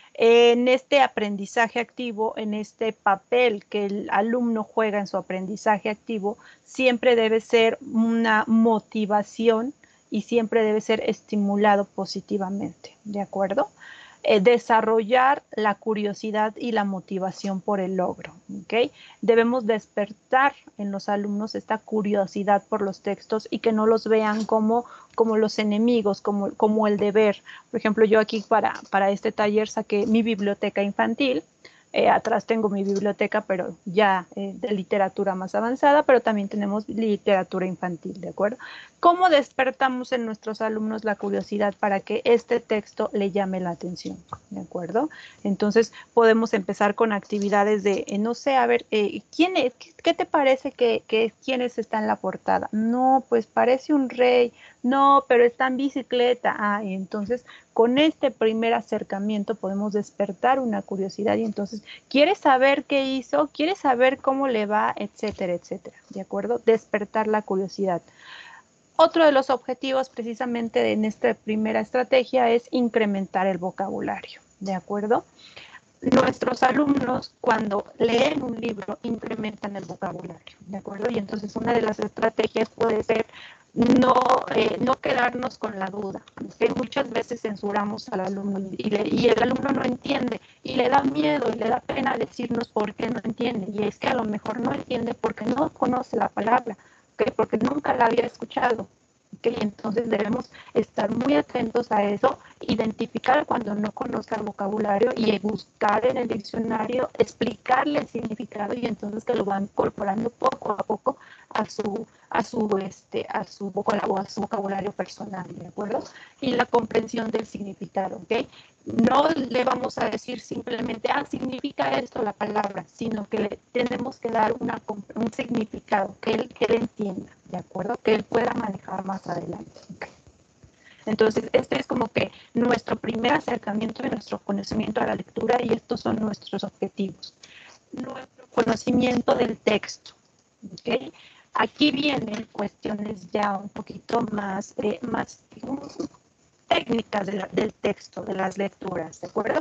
En este aprendizaje activo, en este papel que el alumno juega en su aprendizaje activo, siempre debe ser una motivación y siempre debe ser estimulado positivamente, ¿de acuerdo? Eh, desarrollar la curiosidad y la motivación por el logro, ¿ok? Debemos despertar en los alumnos esta curiosidad por los textos y que no los vean como, como los enemigos, como, como el deber. Por ejemplo, yo aquí para, para este taller saqué mi biblioteca infantil. Eh, atrás tengo mi biblioteca, pero ya eh, de literatura más avanzada, pero también tenemos literatura infantil, ¿de acuerdo? ¿Cómo despertamos en nuestros alumnos la curiosidad para que este texto le llame la atención? ¿De acuerdo? Entonces, podemos empezar con actividades de, eh, no sé, a ver, eh, ¿quién es? ¿Qué, qué te parece que, que quiénes están en la portada? No, pues parece un rey. No, pero está en bicicleta. Ah, y entonces, con este primer acercamiento podemos despertar una curiosidad y entonces, ¿quieres saber qué hizo? ¿Quieres saber cómo le va? Etcétera, etcétera. ¿De acuerdo? Despertar la curiosidad. Otro de los objetivos precisamente en esta primera estrategia es incrementar el vocabulario, ¿de acuerdo? Nuestros alumnos cuando leen un libro incrementan el vocabulario, ¿de acuerdo? Y entonces una de las estrategias puede ser no, eh, no quedarnos con la duda, que muchas veces censuramos al alumno y, le, y el alumno no entiende y le da miedo y le da pena decirnos por qué no entiende y es que a lo mejor no entiende porque no conoce la palabra, ¿okay? Porque nunca la había escuchado. ¿Okay? Entonces debemos estar muy atentos a eso, identificar cuando no conozca el vocabulario y buscar en el diccionario, explicarle el significado y entonces que lo van incorporando poco a poco a su, a su, este, a su vocabulario, a su vocabulario personal, ¿de acuerdo? Y la comprensión del significado, ¿ok? No le vamos a decir simplemente, ah, significa esto la palabra, sino que le tenemos que dar una, un significado que él, que él entienda, ¿de acuerdo? Que él pueda manejar más adelante. Okay. Entonces, este es como que nuestro primer acercamiento de nuestro conocimiento a la lectura y estos son nuestros objetivos. Nuestro conocimiento del texto, ¿ok? Aquí vienen cuestiones ya un poquito más, eh, más digamos, técnicas de la, del texto, de las lecturas, ¿de acuerdo?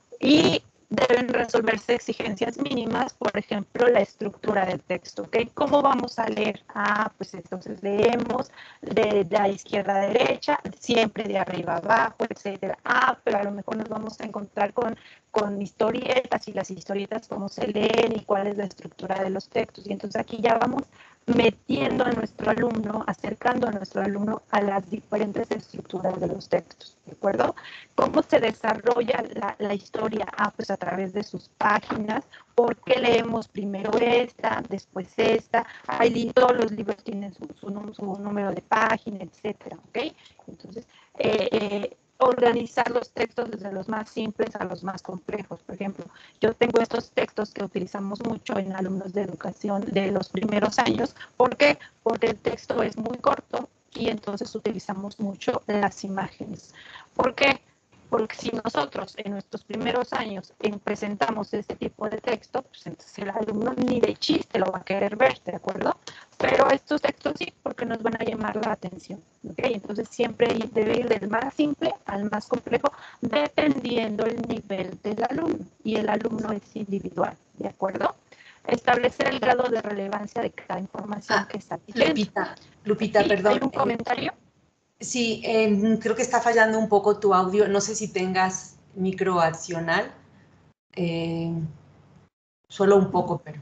Y deben resolverse exigencias mínimas, por ejemplo, la estructura del texto, ¿ok? ¿Cómo vamos a leer? Ah, pues entonces leemos de, de la izquierda a derecha, siempre de arriba a abajo, etcétera. Ah, pero a lo mejor nos vamos a encontrar con, con historietas y las historietas cómo se leen y cuál es la estructura de los textos. Y entonces aquí ya vamos metiendo a nuestro alumno, acercando a nuestro alumno a las diferentes estructuras de los textos, ¿de acuerdo? ¿Cómo se desarrolla la, la historia? Ah, pues a través de sus páginas. ¿Por qué leemos primero esta, después esta? Ahí todos los libros tienen su, su, su número de página, etcétera, ¿ok? Entonces, eh, eh, organizar los textos desde los más simples a los más complejos. Por ejemplo, yo tengo estos textos que utilizamos mucho en alumnos de educación de los primeros años. ¿Por qué? Porque el texto es muy corto y entonces utilizamos mucho las imágenes. ¿Por qué? Porque si nosotros en nuestros primeros años presentamos este tipo de texto, pues entonces el alumno ni de chiste lo va a querer ver, ¿de acuerdo? Pero estos textos sí, porque nos van a llamar la atención, ¿ok? Entonces siempre debe ir del más simple al más complejo, dependiendo el nivel del alumno, y el alumno es individual, ¿de acuerdo? Establecer el grado de relevancia de cada información ah, que está pidiendo. Lupita, Lupita, ¿Sí? perdón. ¿Hay un comentario? Eh, sí, eh, creo que está fallando un poco tu audio. No sé si tengas micro adicional. Eh, solo un poco, pero...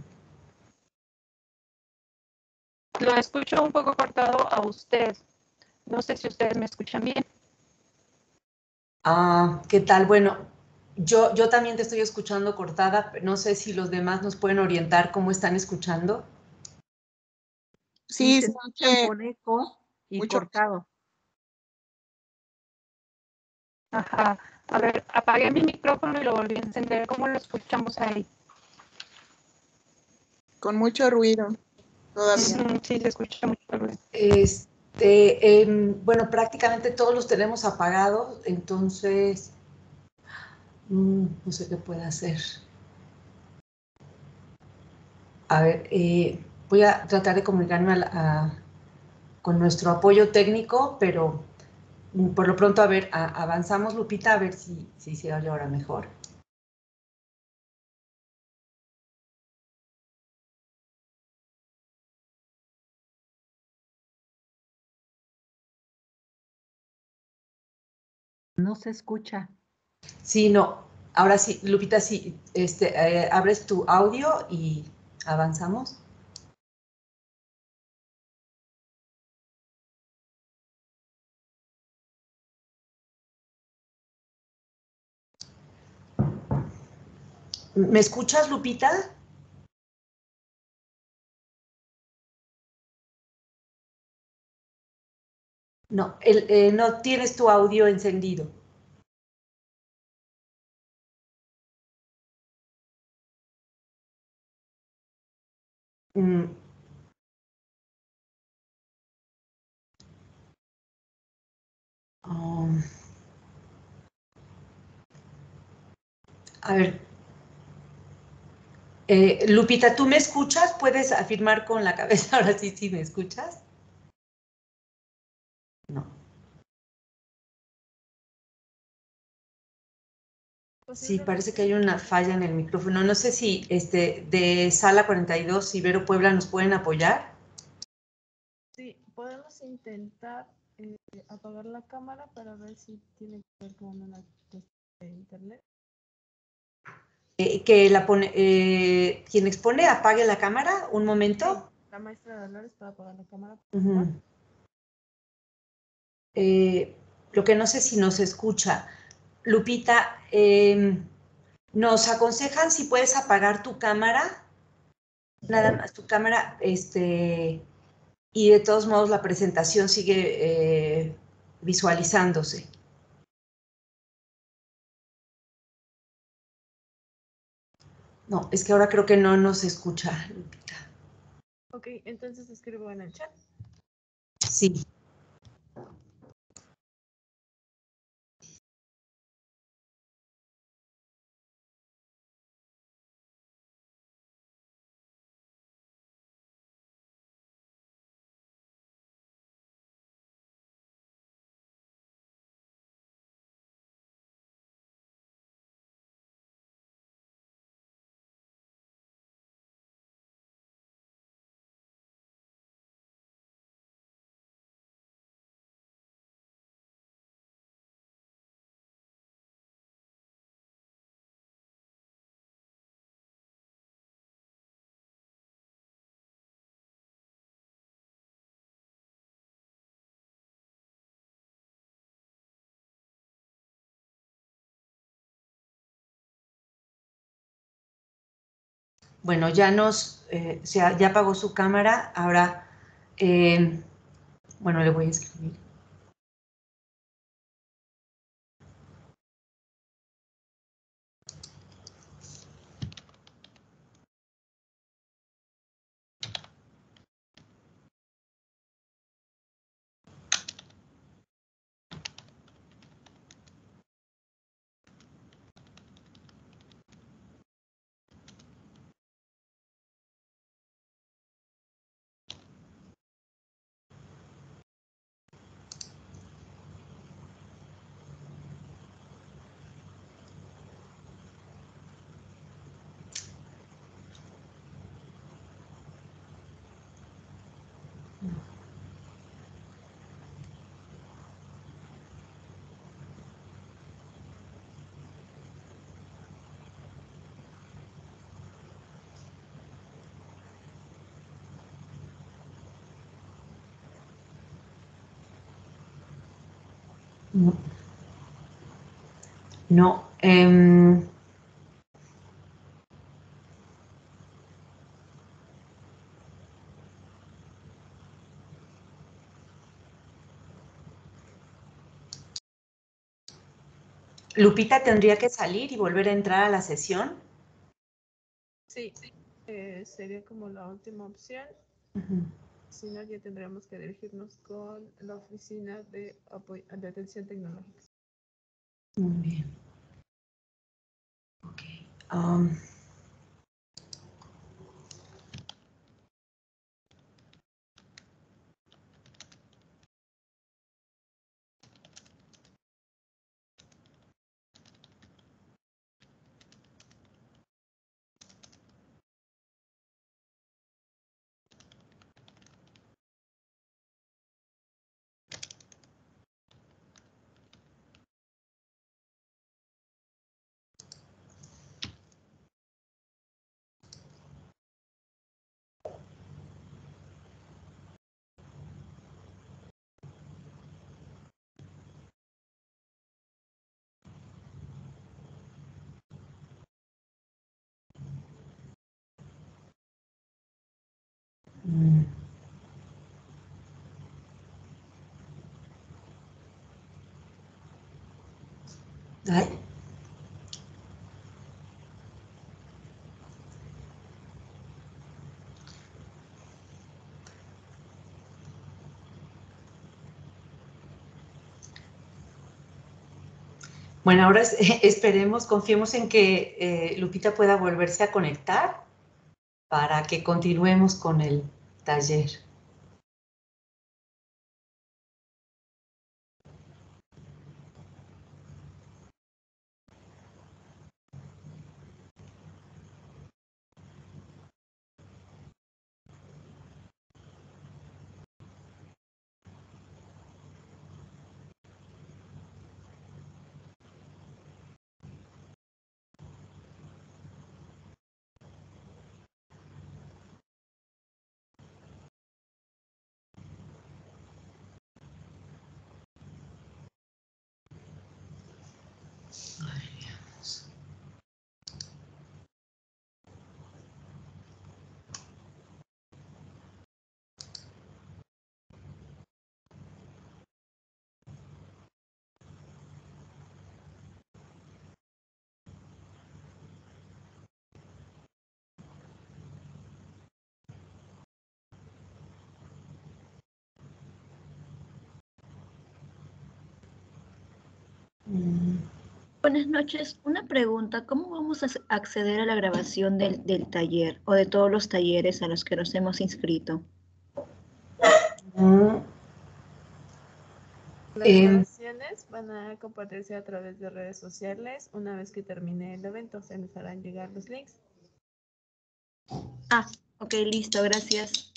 Lo escucho un poco cortado a usted. No sé si ustedes me escuchan bien. Ah, ¿qué tal? Bueno, yo, yo también te estoy escuchando cortada. No sé si los demás nos pueden orientar cómo están escuchando. Sí, se se escuchan oye con eco y mucho. cortado. Ajá. A ver, apagué mi micrófono y lo volví a encender. ¿Cómo lo escuchamos ahí? Con mucho ruido todavía. Ujú, sí, se escucha mucho ruido. Este, eh, bueno, prácticamente todos los tenemos apagados, entonces mm, no sé qué puede hacer. A ver, eh, voy a tratar de comunicarme a la- a- con nuestro apoyo técnico, pero mm, por lo pronto, a ver, a- avanzamos, Lupita, a ver si, si se oye ahora mejor. No se escucha. Sí, no, ahora sí, Lupita, sí, este, eh, abres tu audio y avanzamos. ¿Me escuchas, Lupita? No, el, eh, no tienes tu audio encendido. Mm. Um, a ver, eh, Lupita, ¿tú me escuchas? ¿Puedes afirmar con la cabeza ahora sí, sí me escuchas? No. Sí, parece que hay una falla en el micrófono. No sé si este, de Sala cuarenta y dos, Ibero Puebla, nos pueden apoyar. Sí, podemos intentar eh, apagar la cámara para ver si tiene que ver con una cuestión de internet. Eh, que la pone, eh, quien expone apague la cámara un momento. Sí, la maestra Dolores para apagar la cámara. Uh -huh. eh, lo que no sé si nos escucha. Lupita, eh, nos aconsejan si puedes apagar tu cámara, nada más tu cámara, este, y de todos modos la presentación sigue eh, visualizándose. No, es que ahora creo que no nos escucha, Lupita. Ok, entonces escribo en el chat. Sí. Bueno, ya nos, eh, o sea, ya apagó su cámara, ahora, eh, bueno, le voy a escribir. No. No. Eh, Lupita tendría que salir y volver a entrar a la sesión. Sí, eh, sería como la última opción. Uh-huh. Si no, ya tendremos que dirigirnos con la oficina de, apoyo, de atención tecnológica. Muy bien. Ok. Um, mm. Ay. Bueno, ahora es, esperemos, confiemos en que eh, Lupita pueda volverse a conectar para que continuemos con el taller. Mm. Buenas noches. Una pregunta. ¿Cómo vamos a acceder a la grabación del, del taller o de todos los talleres a los que nos hemos inscrito? Mm. Las Eh, grabaciones van a compartirse a través de redes sociales. Una vez que termine el evento, se les harán llegar los links. Ah, ok, listo, gracias.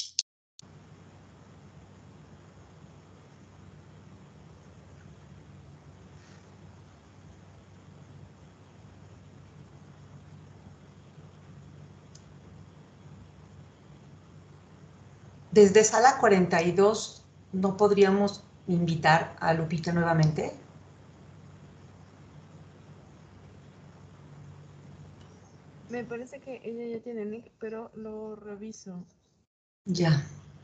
Desde sala cuarenta y dos, ¿no podríamos invitar a Lupita nuevamente? Me parece que ella ya tiene el link, pero lo reviso. Ya.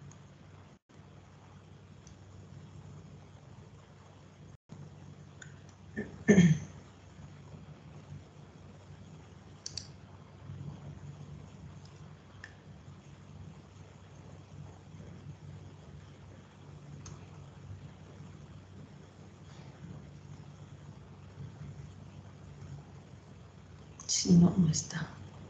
Sí, no, no está.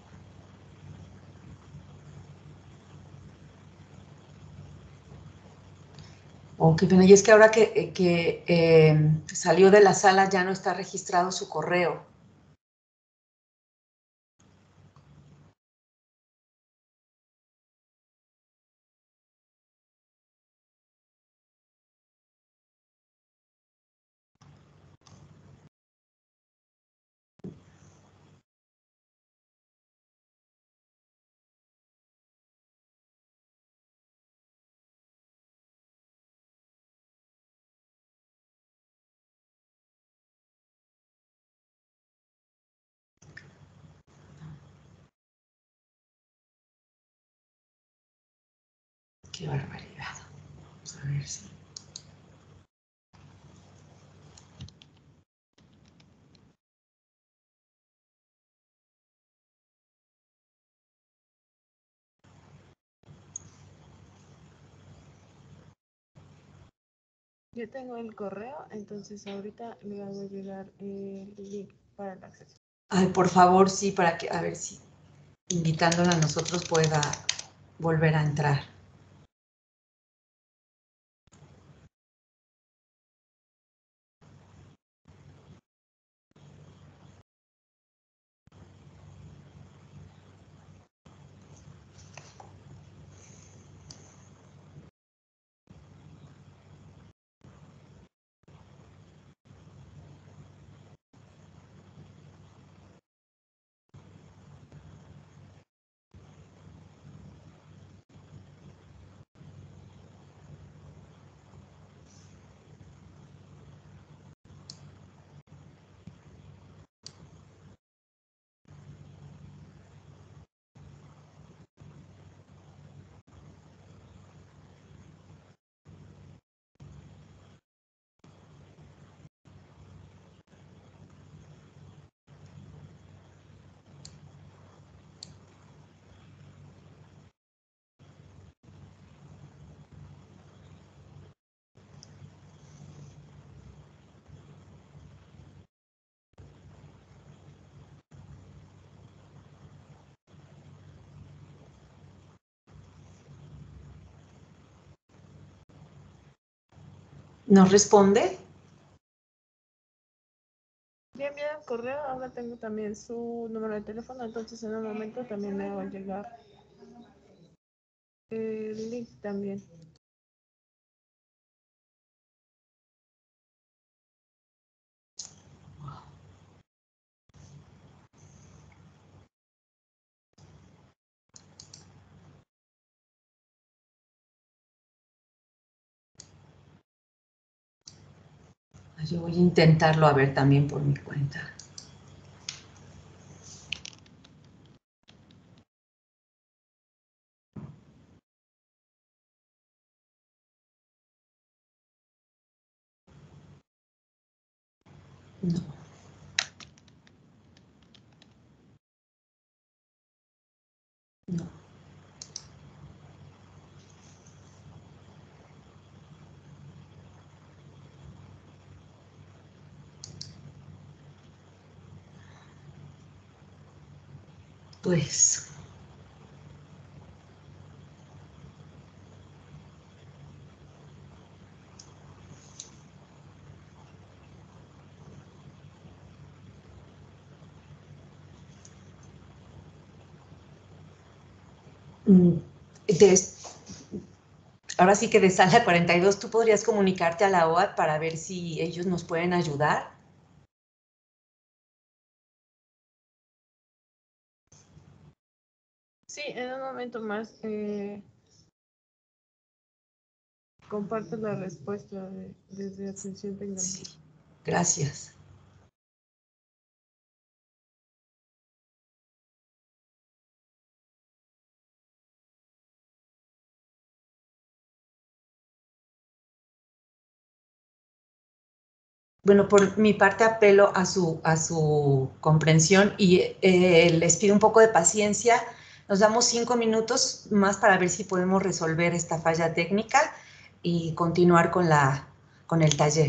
Oh, qué pena. Y es que ahora que, que eh, salió de la sala ya no está registrado su correo. Qué barbaridad. Vamos a ver si... Yo tengo el correo, entonces ahorita le hago llegar el link para el acceso. Ay, por favor, sí, para que, a ver si invitándola a nosotros pueda volver a entrar. ¿Nos responde? Ya envié el correo, ahora tengo también su número de teléfono, entonces en un momento también le hago llegar el link también. Yo voy a intentarlo a ver también por mi cuenta. No. No. Pues... De, ahora sí que de sala cuarenta y dos, ¿tú podrías comunicarte a la O A D para ver si ellos nos pueden ayudar? Sí, en un momento más eh, comparto la respuesta de, desde atención tecnológica. Sí, gracias. Bueno, por mi parte apelo a su, a su comprensión y eh, les pido un poco de paciencia. Nos damos cinco minutos más para ver si podemos resolver esta falla técnica y continuar con, la, con el taller.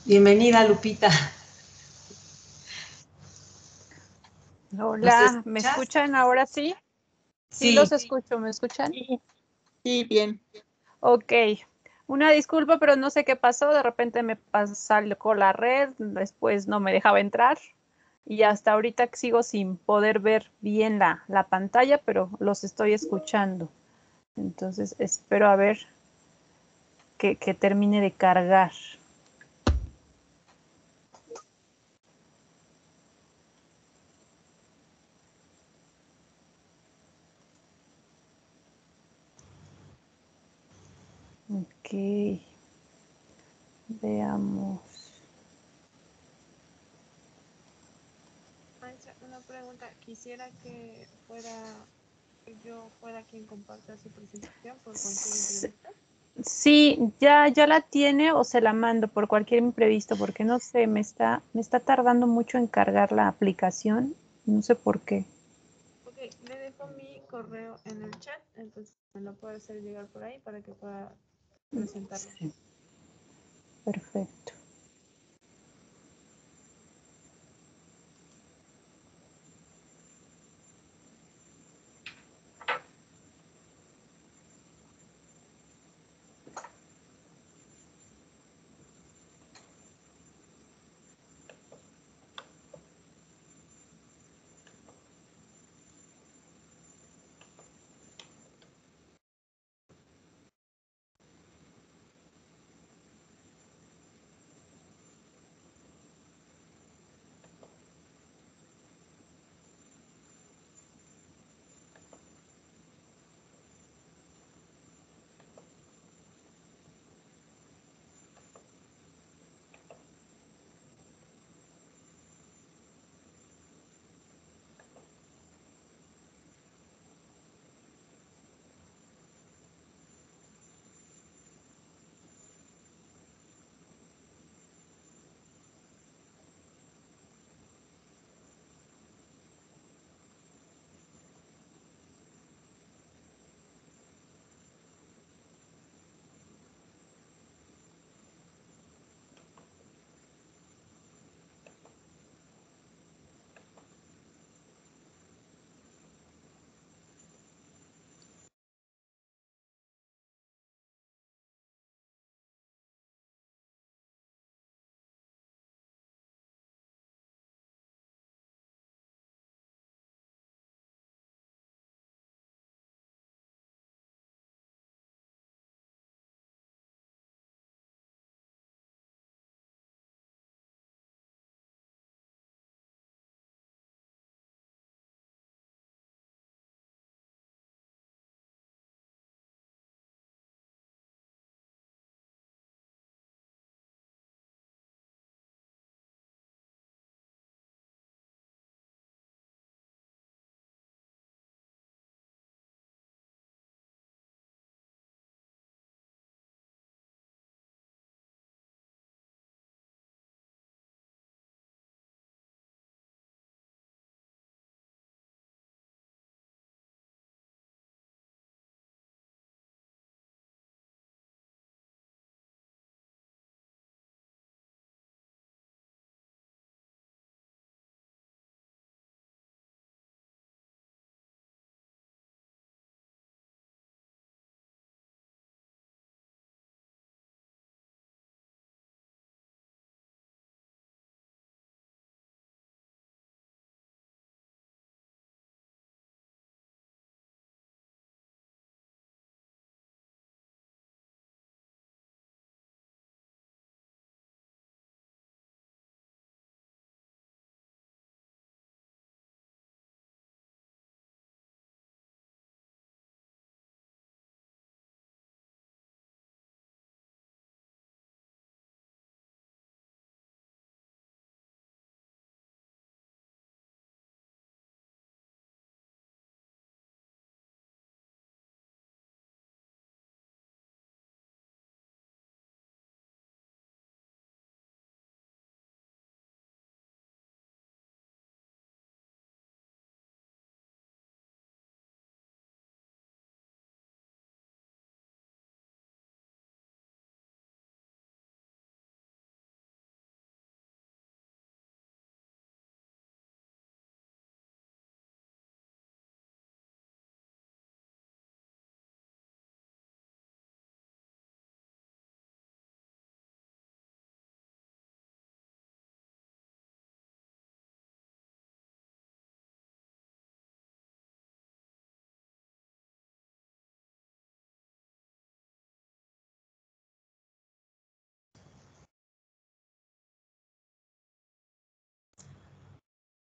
Bienvenida, Lupita. Hola, ¿me escuchan ahora sí? Sí, Sí. los escucho, ¿me escuchan? Sí, sí, bien. Ok, una disculpa, pero no sé qué pasó, de repente me salió la red, después no me dejaba entrar y hasta ahorita sigo sin poder ver bien la, la pantalla, pero los estoy escuchando. Entonces espero a ver que, que termine de cargar. Ok, veamos. Maestra, una pregunta. Quisiera que fuera que yo fuera quien comparta su presentación por cualquier imprevisto. Sí, ya, ya la tiene o se la mando por cualquier imprevisto, porque no sé, me está, me está tardando mucho en cargar la aplicación, no sé por qué. Ok, le dejo mi correo en el chat, entonces me lo puede hacer llegar por ahí para que pueda presentarlo. Sí. Perfecto.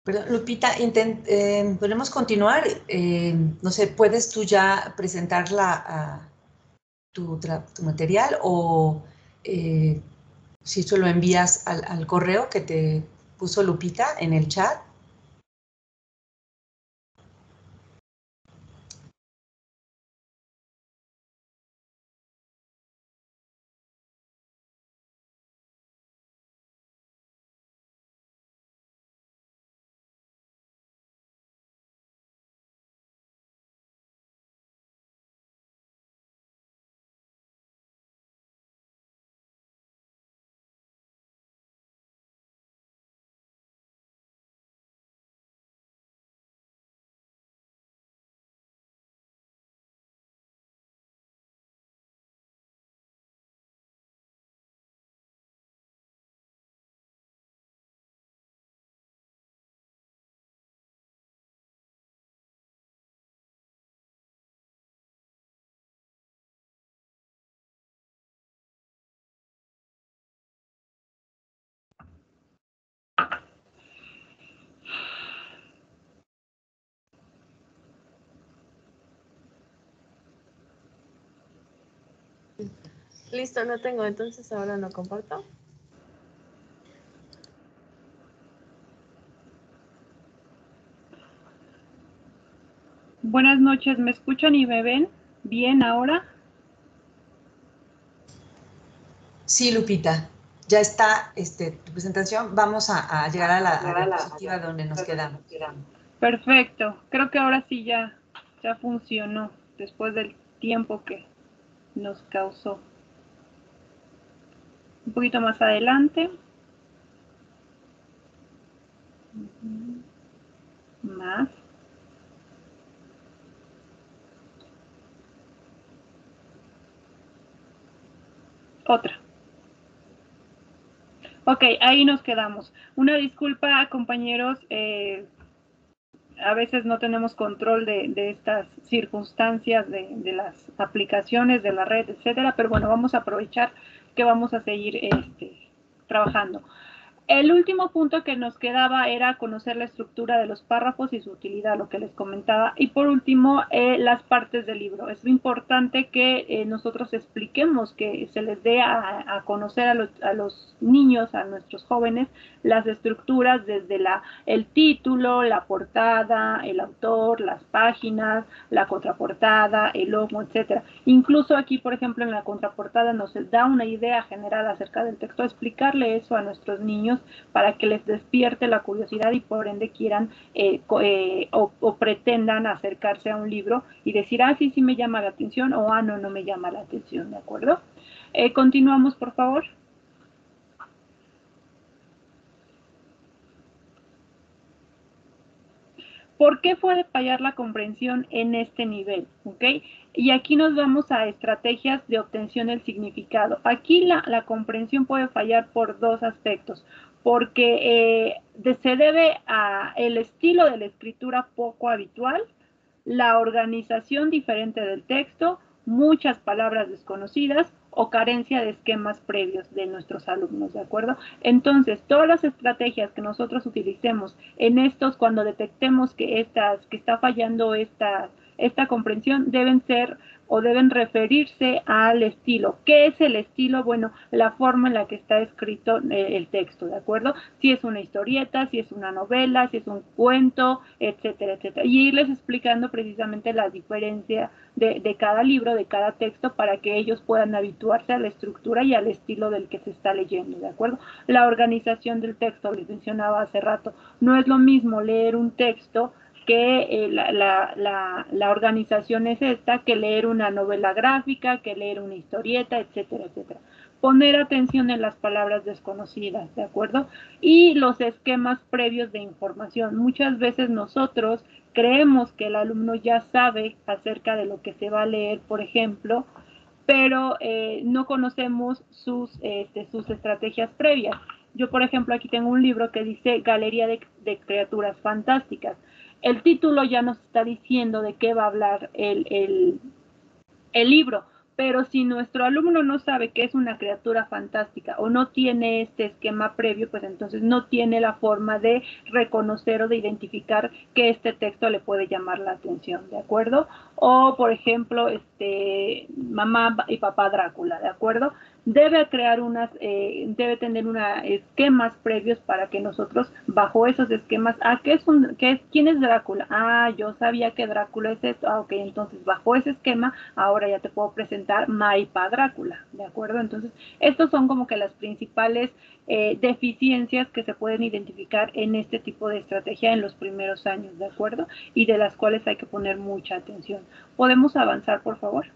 Perdón, Lupita, intent, eh, ¿podemos continuar? Eh, no sé, ¿puedes tú ya presentar la, uh, tu, tu material o eh, si tú lo envías al, al correo que te puso Lupita en el chat? Listo, no tengo, entonces ahora lo comparto. Buenas noches, ¿me escuchan y me ven bien ahora? Sí, Lupita, ya está este, tu presentación. Vamos a, a llegar a la, a la diapositiva donde nos quedamos. Perfecto, creo que ahora sí ya, ya funcionó después del tiempo que nos causó. Un poquito más adelante. Más. Otra. Ok, ahí nos quedamos. Una disculpa, compañeros, eh, a veces no tenemos control de, de estas circunstancias de, de las aplicaciones, de la red, etcétera, pero bueno, vamos a aprovechar que vamos a seguir este, trabajando. El último punto que nos quedaba era conocer la estructura de los párrafos y su utilidad, lo que les comentaba. Y por último, eh, las partes del libro. Es muy importante que eh, nosotros expliquemos, que se les dé a, a conocer a los, a los niños, a nuestros jóvenes, las estructuras desde la, el título, la portada, el autor, las páginas, la contraportada, el logo, etcétera. Incluso aquí, por ejemplo, en la contraportada nos da una idea general acerca del texto, explicarle eso a nuestros niños para que les despierte la curiosidad y por ende quieran eh, eh, o, o pretendan acercarse a un libro y decir, ah, sí, sí me llama la atención o ah, no, no me llama la atención, ¿de acuerdo? Eh, continuamos, por favor. ¿Por qué puede fallar la comprensión en este nivel? ¿Okay? Y aquí nos vamos a estrategias de obtención del significado. Aquí la, la comprensión puede fallar por dos aspectos, porque eh, de, se debe al estilo de la escritura poco habitual, la organización diferente del texto, muchas palabras desconocidas o carencia de esquemas previos de nuestros alumnos, ¿de acuerdo? Entonces, todas las estrategias que nosotros utilicemos en estos, cuando detectemos que, estas, que está fallando esta, esta comprensión, deben ser o deben referirse al estilo. ¿Qué es el estilo? Bueno, la forma en la que está escrito el texto, ¿de acuerdo? Si es una historieta, si es una novela, si es un cuento, etcétera, etcétera. Y irles explicando precisamente la diferencia de, de cada libro, de cada texto, para que ellos puedan habituarse a la estructura y al estilo del que se está leyendo, ¿de acuerdo? La organización del texto, les mencionaba hace rato, no es lo mismo leer un texto que eh, la, la, la, la organización es esta, que leer una novela gráfica, que leer una historieta, etcétera, etcétera. Poner atención en las palabras desconocidas, ¿de acuerdo? Y los esquemas previos de información. Muchas veces nosotros creemos que el alumno ya sabe acerca de lo que se va a leer, por ejemplo, pero eh, no conocemos sus, este, sus estrategias previas. Yo, por ejemplo, aquí tengo un libro que dice Galería de, de Criaturas Fantásticas. El título ya nos está diciendo de qué va a hablar el, el, el libro, Pero si nuestro alumno no sabe que es una criatura fantástica o no tiene este esquema previo, pues entonces no tiene la forma de reconocer o de identificar que este texto le puede llamar la atención, ¿de acuerdo? O, por ejemplo, este, mamá y papá Drácula, ¿de acuerdo? Debe crear unas, eh, debe tener una esquemas previos para que nosotros, bajo esos esquemas, ah, ¿qué es un, qué es, quién es Drácula? Ah, yo sabía que Drácula es esto, ah, ok, entonces bajo ese esquema, ahora ya te puedo presentar Maipa Drácula, ¿de acuerdo? Entonces, estos son como que las principales eh, deficiencias que se pueden identificar en este tipo de estrategia en los primeros años, ¿de acuerdo? Y de las cuales hay que poner mucha atención. ¿Podemos avanzar, por favor?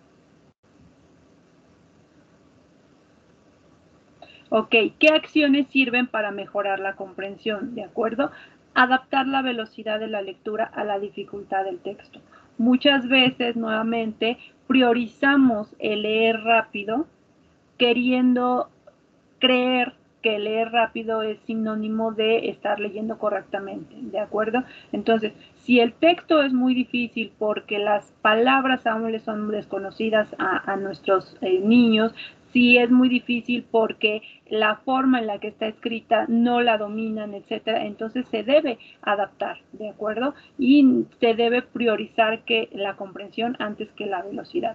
Ok, ¿qué acciones sirven para mejorar la comprensión? ¿De acuerdo? Adaptar la velocidad de la lectura a la dificultad del texto. Muchas veces, nuevamente, priorizamos el leer rápido, queriendo creer que leer rápido es sinónimo de estar leyendo correctamente, ¿de acuerdo? Entonces, si el texto es muy difícil porque las palabras aún les son desconocidas a, a nuestros eh, niños, si es muy difícil porque la forma en la que está escrita no la dominan, etcétera, entonces se debe adaptar, ¿de acuerdo? Y se debe priorizar que la comprensión antes que la velocidad.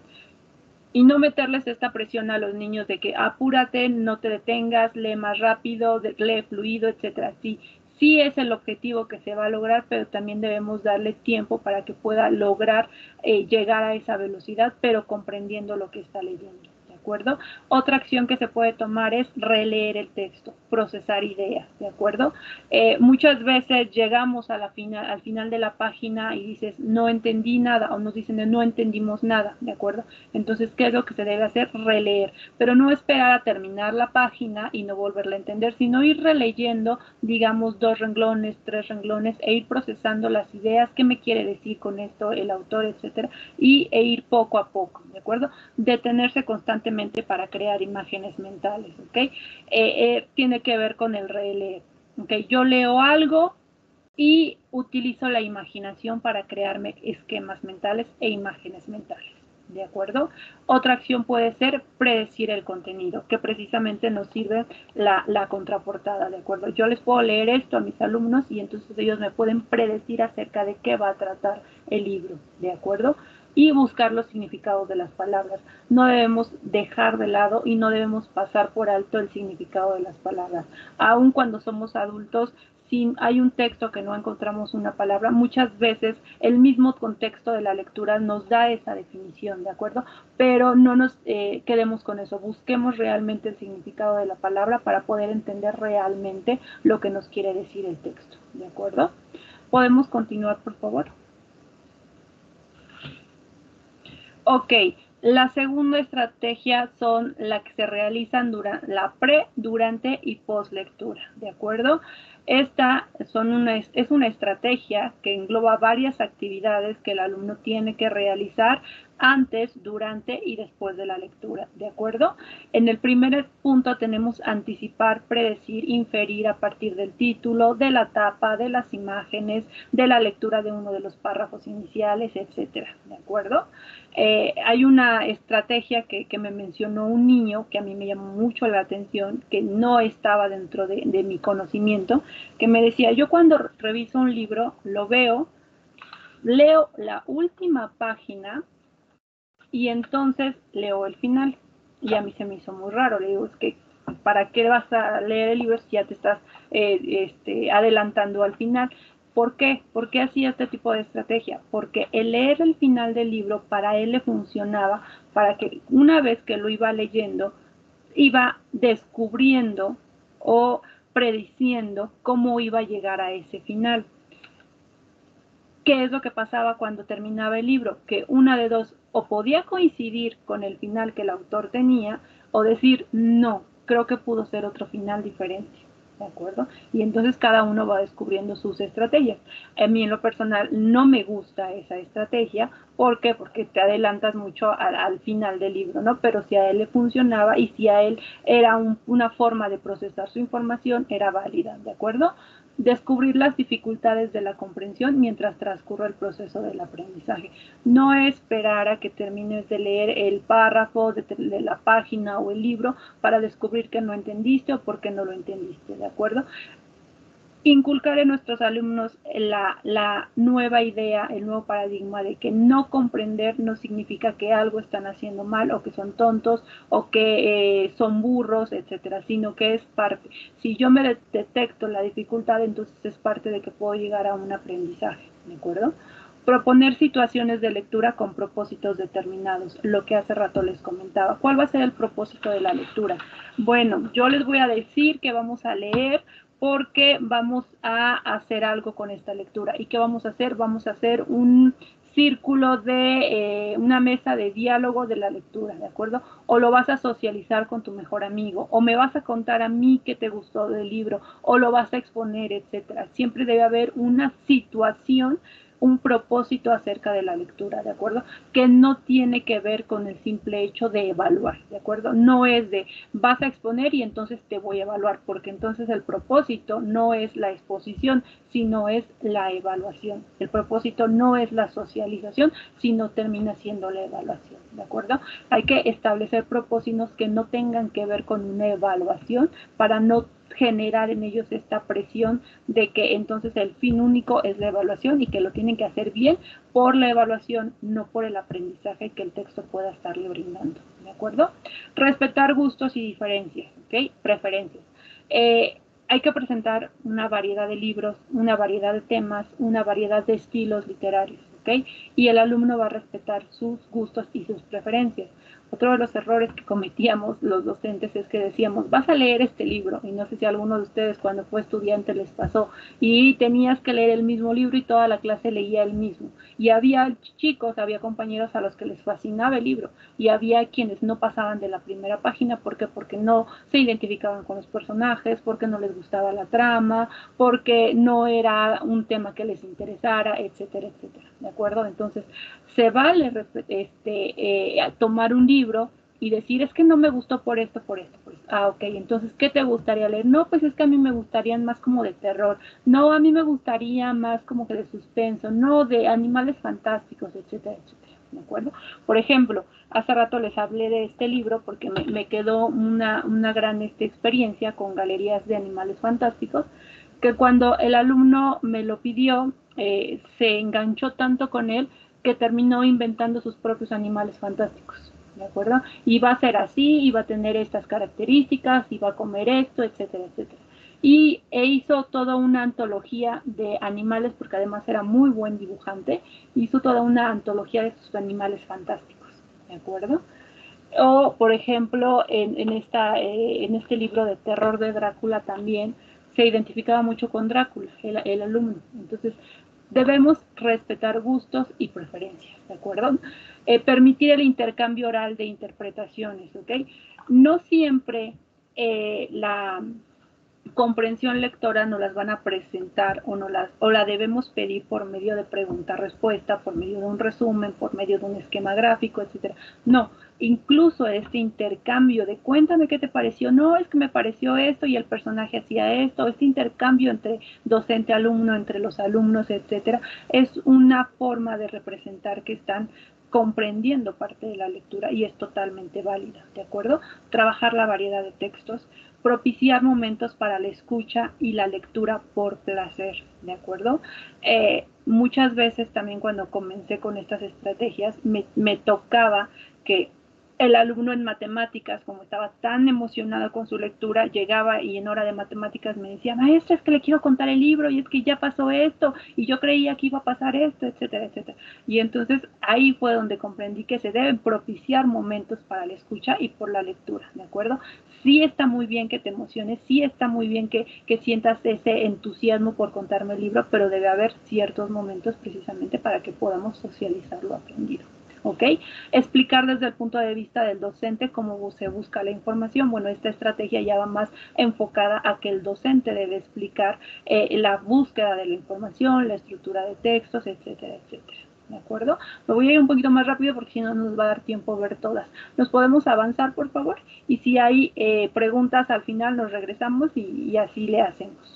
Y no meterles esta presión a los niños de que apúrate, no te detengas, lee más rápido, lee fluido, etcétera. Sí, sí es el objetivo que se va a lograr, pero también debemos darle tiempo para que pueda lograr eh, llegar a esa velocidad, pero comprendiendo lo que está leyendo. ¿De acuerdo? Otra acción que se puede tomar es releer el texto, procesar ideas, ¿de acuerdo? Eh, muchas veces llegamos a la final, al final de la página y dices, no entendí nada, o nos dicen, no entendimos nada, ¿de acuerdo? Entonces, ¿qué es lo que se debe hacer? Releer, pero no esperar a terminar la página y no volverla a entender, sino ir releyendo, digamos, dos renglones, tres renglones, e ir procesando las ideas, qué me quiere decir con esto el autor, etcétera, y e ir poco a poco, ¿de acuerdo? Detenerse constantemente para crear imágenes mentales, ¿ok? Eh, eh, tiene que ver con el releer, ¿ok? Yo leo algo y utilizo la imaginación para crearme esquemas mentales e imágenes mentales, ¿de acuerdo? Otra acción puede ser predecir el contenido, que precisamente nos sirve la, la contraportada, ¿de acuerdo? Yo les puedo leer esto a mis alumnos y entonces ellos me pueden predecir acerca de qué va a tratar el libro, ¿de acuerdo? Y buscar los significados de las palabras. No debemos dejar de lado y no debemos pasar por alto el significado de las palabras. Aun cuando somos adultos, si hay un texto que no encontramos una palabra, muchas veces el mismo contexto de la lectura nos da esa definición, ¿de acuerdo? Pero no nos eh, quedemos con eso, busquemos realmente el significado de la palabra para poder entender realmente lo que nos quiere decir el texto, ¿de acuerdo? ¿Podemos continuar, por favor? Ok, la segunda estrategia son las que se realizan durante la pre, durante y post lectura, ¿de acuerdo? Esta son una, es una estrategia que engloba varias actividades que el alumno tiene que realizar antes, durante y después de la lectura, ¿de acuerdo? En el primer punto tenemos anticipar, predecir, inferir a partir del título, de la tapa, de las imágenes, de la lectura de uno de los párrafos iniciales, etcétera, ¿de acuerdo? Eh, hay una estrategia que, que me mencionó un niño que a mí me llamó mucho la atención, que no estaba dentro de, de mi conocimiento, que me decía, yo cuando reviso un libro, lo veo, leo la última página y entonces leo el final. Y a mí se me hizo muy raro, le digo, es que ¿para qué vas a leer el libro si ya te estás eh, este, adelantando al final? ¿Por qué? ¿Por qué hacía este tipo de estrategia? Porque el leer el final del libro para él le funcionaba para que una vez que lo iba leyendo, iba descubriendo o prediciendo cómo iba a llegar a ese final. ¿Qué es lo que pasaba cuando terminaba el libro? Que una de dos, o podía coincidir con el final que el autor tenía, o decir, no, creo que pudo ser otro final diferente, ¿de acuerdo? Y entonces cada uno va descubriendo sus estrategias. A mí en lo personal no me gusta esa estrategia. ¿Por qué? Porque te adelantas mucho al, al final del libro, ¿no? Pero si a él le funcionaba y si a él era un, una forma de procesar su información, era válida, ¿de acuerdo? descubrir las dificultades de la comprensión mientras transcurre el proceso del aprendizaje. No esperar a que termines de leer el párrafo de, de la página o el libro para descubrir que no entendiste o por qué no lo entendiste, ¿de acuerdo? Inculcar en nuestros alumnos la, la nueva idea, el nuevo paradigma de que no comprender no significa que algo están haciendo mal o que son tontos o que eh, son burros, etcétera, sino que es parte. Si yo me de detecto la dificultad, entonces es parte de que puedo llegar a un aprendizaje, ¿de acuerdo? Proponer situaciones de lectura con propósitos determinados, lo que hace rato les comentaba. ¿Cuál va a ser el propósito de la lectura? Bueno, yo les voy a decir que vamos a leer porque vamos a hacer algo con esta lectura. ¿Y qué vamos a hacer? Vamos a hacer un círculo de eh, una mesa de diálogo de la lectura, ¿de acuerdo? O lo vas a socializar con tu mejor amigo, o me vas a contar a mí qué te gustó del libro, o lo vas a exponer, etcétera. Siempre debe haber una situación, un propósito acerca de la lectura, ¿de acuerdo? Que no tiene que ver con el simple hecho de evaluar, ¿de acuerdo? No es de vas a exponer y entonces te voy a evaluar, porque entonces el propósito no es la exposición, sino es la evaluación. El propósito no es la socialización, sino termina siendo la evaluación, ¿de acuerdo? Hay que establecer propósitos que no tengan que ver con una evaluación para no generar en ellos esta presión de que entonces el fin único es la evaluación y que lo tienen que hacer bien por la evaluación, no por el aprendizaje que el texto pueda estarle brindando, ¿de acuerdo? Respetar gustos y diferencias, ¿ok? Preferencias. Eh, hay que presentar una variedad de libros, una variedad de temas, una variedad de estilos literarios, ¿ok? Y el alumno va a respetar sus gustos y sus preferencias. Otro de los errores que cometíamos los docentes es que decíamos, vas a leer este libro, y no sé si a alguno de ustedes cuando fue estudiante les pasó, y tenías que leer el mismo libro y toda la clase leía el mismo. Y había chicos, había compañeros a los que les fascinaba el libro, y había quienes no pasaban de la primera página. ¿Por qué? Porque no se identificaban con los personajes, porque no les gustaba la trama, porque no era un tema que les interesara, etcétera, etcétera. ¿De acuerdo? Entonces, se vale este, eh, tomar un libro y decir, es que no me gustó por esto, por esto, por esto. Ah, ok, entonces, ¿qué te gustaría leer? No, pues es que a mí me gustarían más como de terror. No, a mí me gustaría más como que de suspenso. No, de animales fantásticos, etcétera, etcétera. ¿De acuerdo? Por ejemplo, hace rato les hablé de este libro porque me, me quedó una, una gran este, experiencia con galerías de animales fantásticos, que cuando el alumno me lo pidió, eh, se enganchó tanto con él que terminó inventando sus propios animales fantásticos, ¿de acuerdo? Y va a ser así, y va a tener estas características, y va a comer esto, etcétera, etcétera. Y e hizo toda una antología de animales, porque además era muy buen dibujante, hizo toda una antología de sus animales fantásticos, ¿de acuerdo? O, por ejemplo, en, en, esta, eh, en este libro de terror de Drácula también se identificaba mucho con Drácula, el, el alumno. Entonces, debemos respetar gustos y preferencias, ¿de acuerdo? Eh, permitir el intercambio oral de interpretaciones, ¿ok? No siempre eh, la comprensión lectora nos las van a presentar o, no las, o la debemos pedir por medio de pregunta-respuesta, por medio de un resumen, por medio de un esquema gráfico, etcétera. No, incluso este intercambio de cuéntame qué te pareció, no, es que me pareció esto y el personaje hacía esto, este intercambio entre docente-alumno, entre los alumnos, etcétera, es una forma de representar que están comprendiendo parte de la lectura y es totalmente válida, ¿de acuerdo? Trabajar la variedad de textos, propiciar momentos para la escucha y la lectura por placer, ¿de acuerdo? Eh, muchas veces también cuando comencé con estas estrategias me, me tocaba que el alumno en matemáticas, como estaba tan emocionado con su lectura, llegaba y en hora de matemáticas me decía, maestra, es que le quiero contar el libro y es que ya pasó esto y yo creía que iba a pasar esto, etcétera, etcétera. Y entonces ahí fue donde comprendí que se deben propiciar momentos para la escucha y por la lectura, ¿de acuerdo? Sí está muy bien que te emociones, sí está muy bien que, que sientas ese entusiasmo por contarme el libro, pero debe haber ciertos momentos precisamente para que podamos socializar lo aprendido. ¿Ok? Explicar desde el punto de vista del docente cómo se busca la información. Bueno, esta estrategia ya va más enfocada a que el docente debe explicar eh, la búsqueda de la información, la estructura de textos, etcétera, etcétera. ¿De acuerdo? Me voy a ir un poquito más rápido porque si no nos va a dar tiempo a ver todas. ¿Nos podemos avanzar, por favor? Y si hay eh, preguntas al final nos regresamos y, y así le hacemos.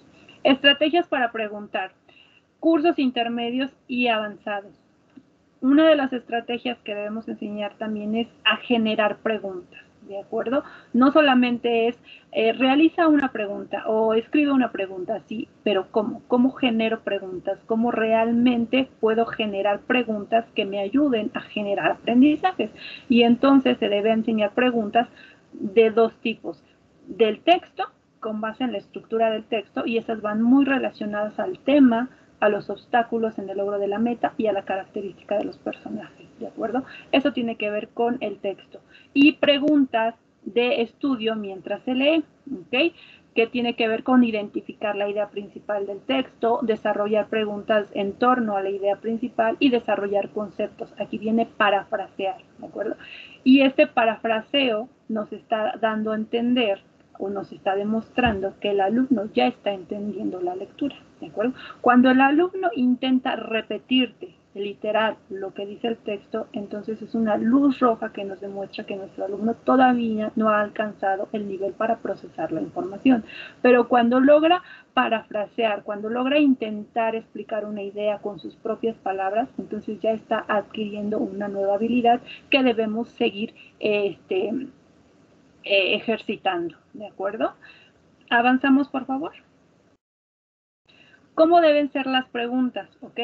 Estrategias para preguntar. Cursos intermedios y avanzados. Una de las estrategias que debemos enseñar también es a generar preguntas, ¿de acuerdo? No solamente es eh, realiza una pregunta o escribe una pregunta, sí, pero ¿cómo? ¿Cómo genero preguntas? ¿Cómo realmente puedo generar preguntas que me ayuden a generar aprendizajes? Y entonces se debe enseñar preguntas de dos tipos, del texto, con base en la estructura del texto, y esas van muy relacionadas al tema, a los obstáculos en el logro de la meta y a la característica de los personajes, ¿de acuerdo? Eso tiene que ver con el texto. Y preguntas de estudio mientras se lee, ¿ok? Que tiene que ver con identificar la idea principal del texto, desarrollar preguntas en torno a la idea principal y desarrollar conceptos. Aquí viene parafrasear, ¿de acuerdo? Y este parafraseo nos está dando a entender o nos está demostrando que el alumno ya está entendiendo la lectura, ¿de acuerdo? Cuando el alumno intenta repetirte literal lo que dice el texto, entonces es una luz roja que nos demuestra que nuestro alumno todavía no ha alcanzado el nivel para procesar la información. Pero cuando logra parafrasear, cuando logra intentar explicar una idea con sus propias palabras, entonces ya está adquiriendo una nueva habilidad que debemos seguir este, eh, ejercitando, ¿de acuerdo? Avanzamos, por favor. ¿Cómo deben ser las preguntas? ¿Ok?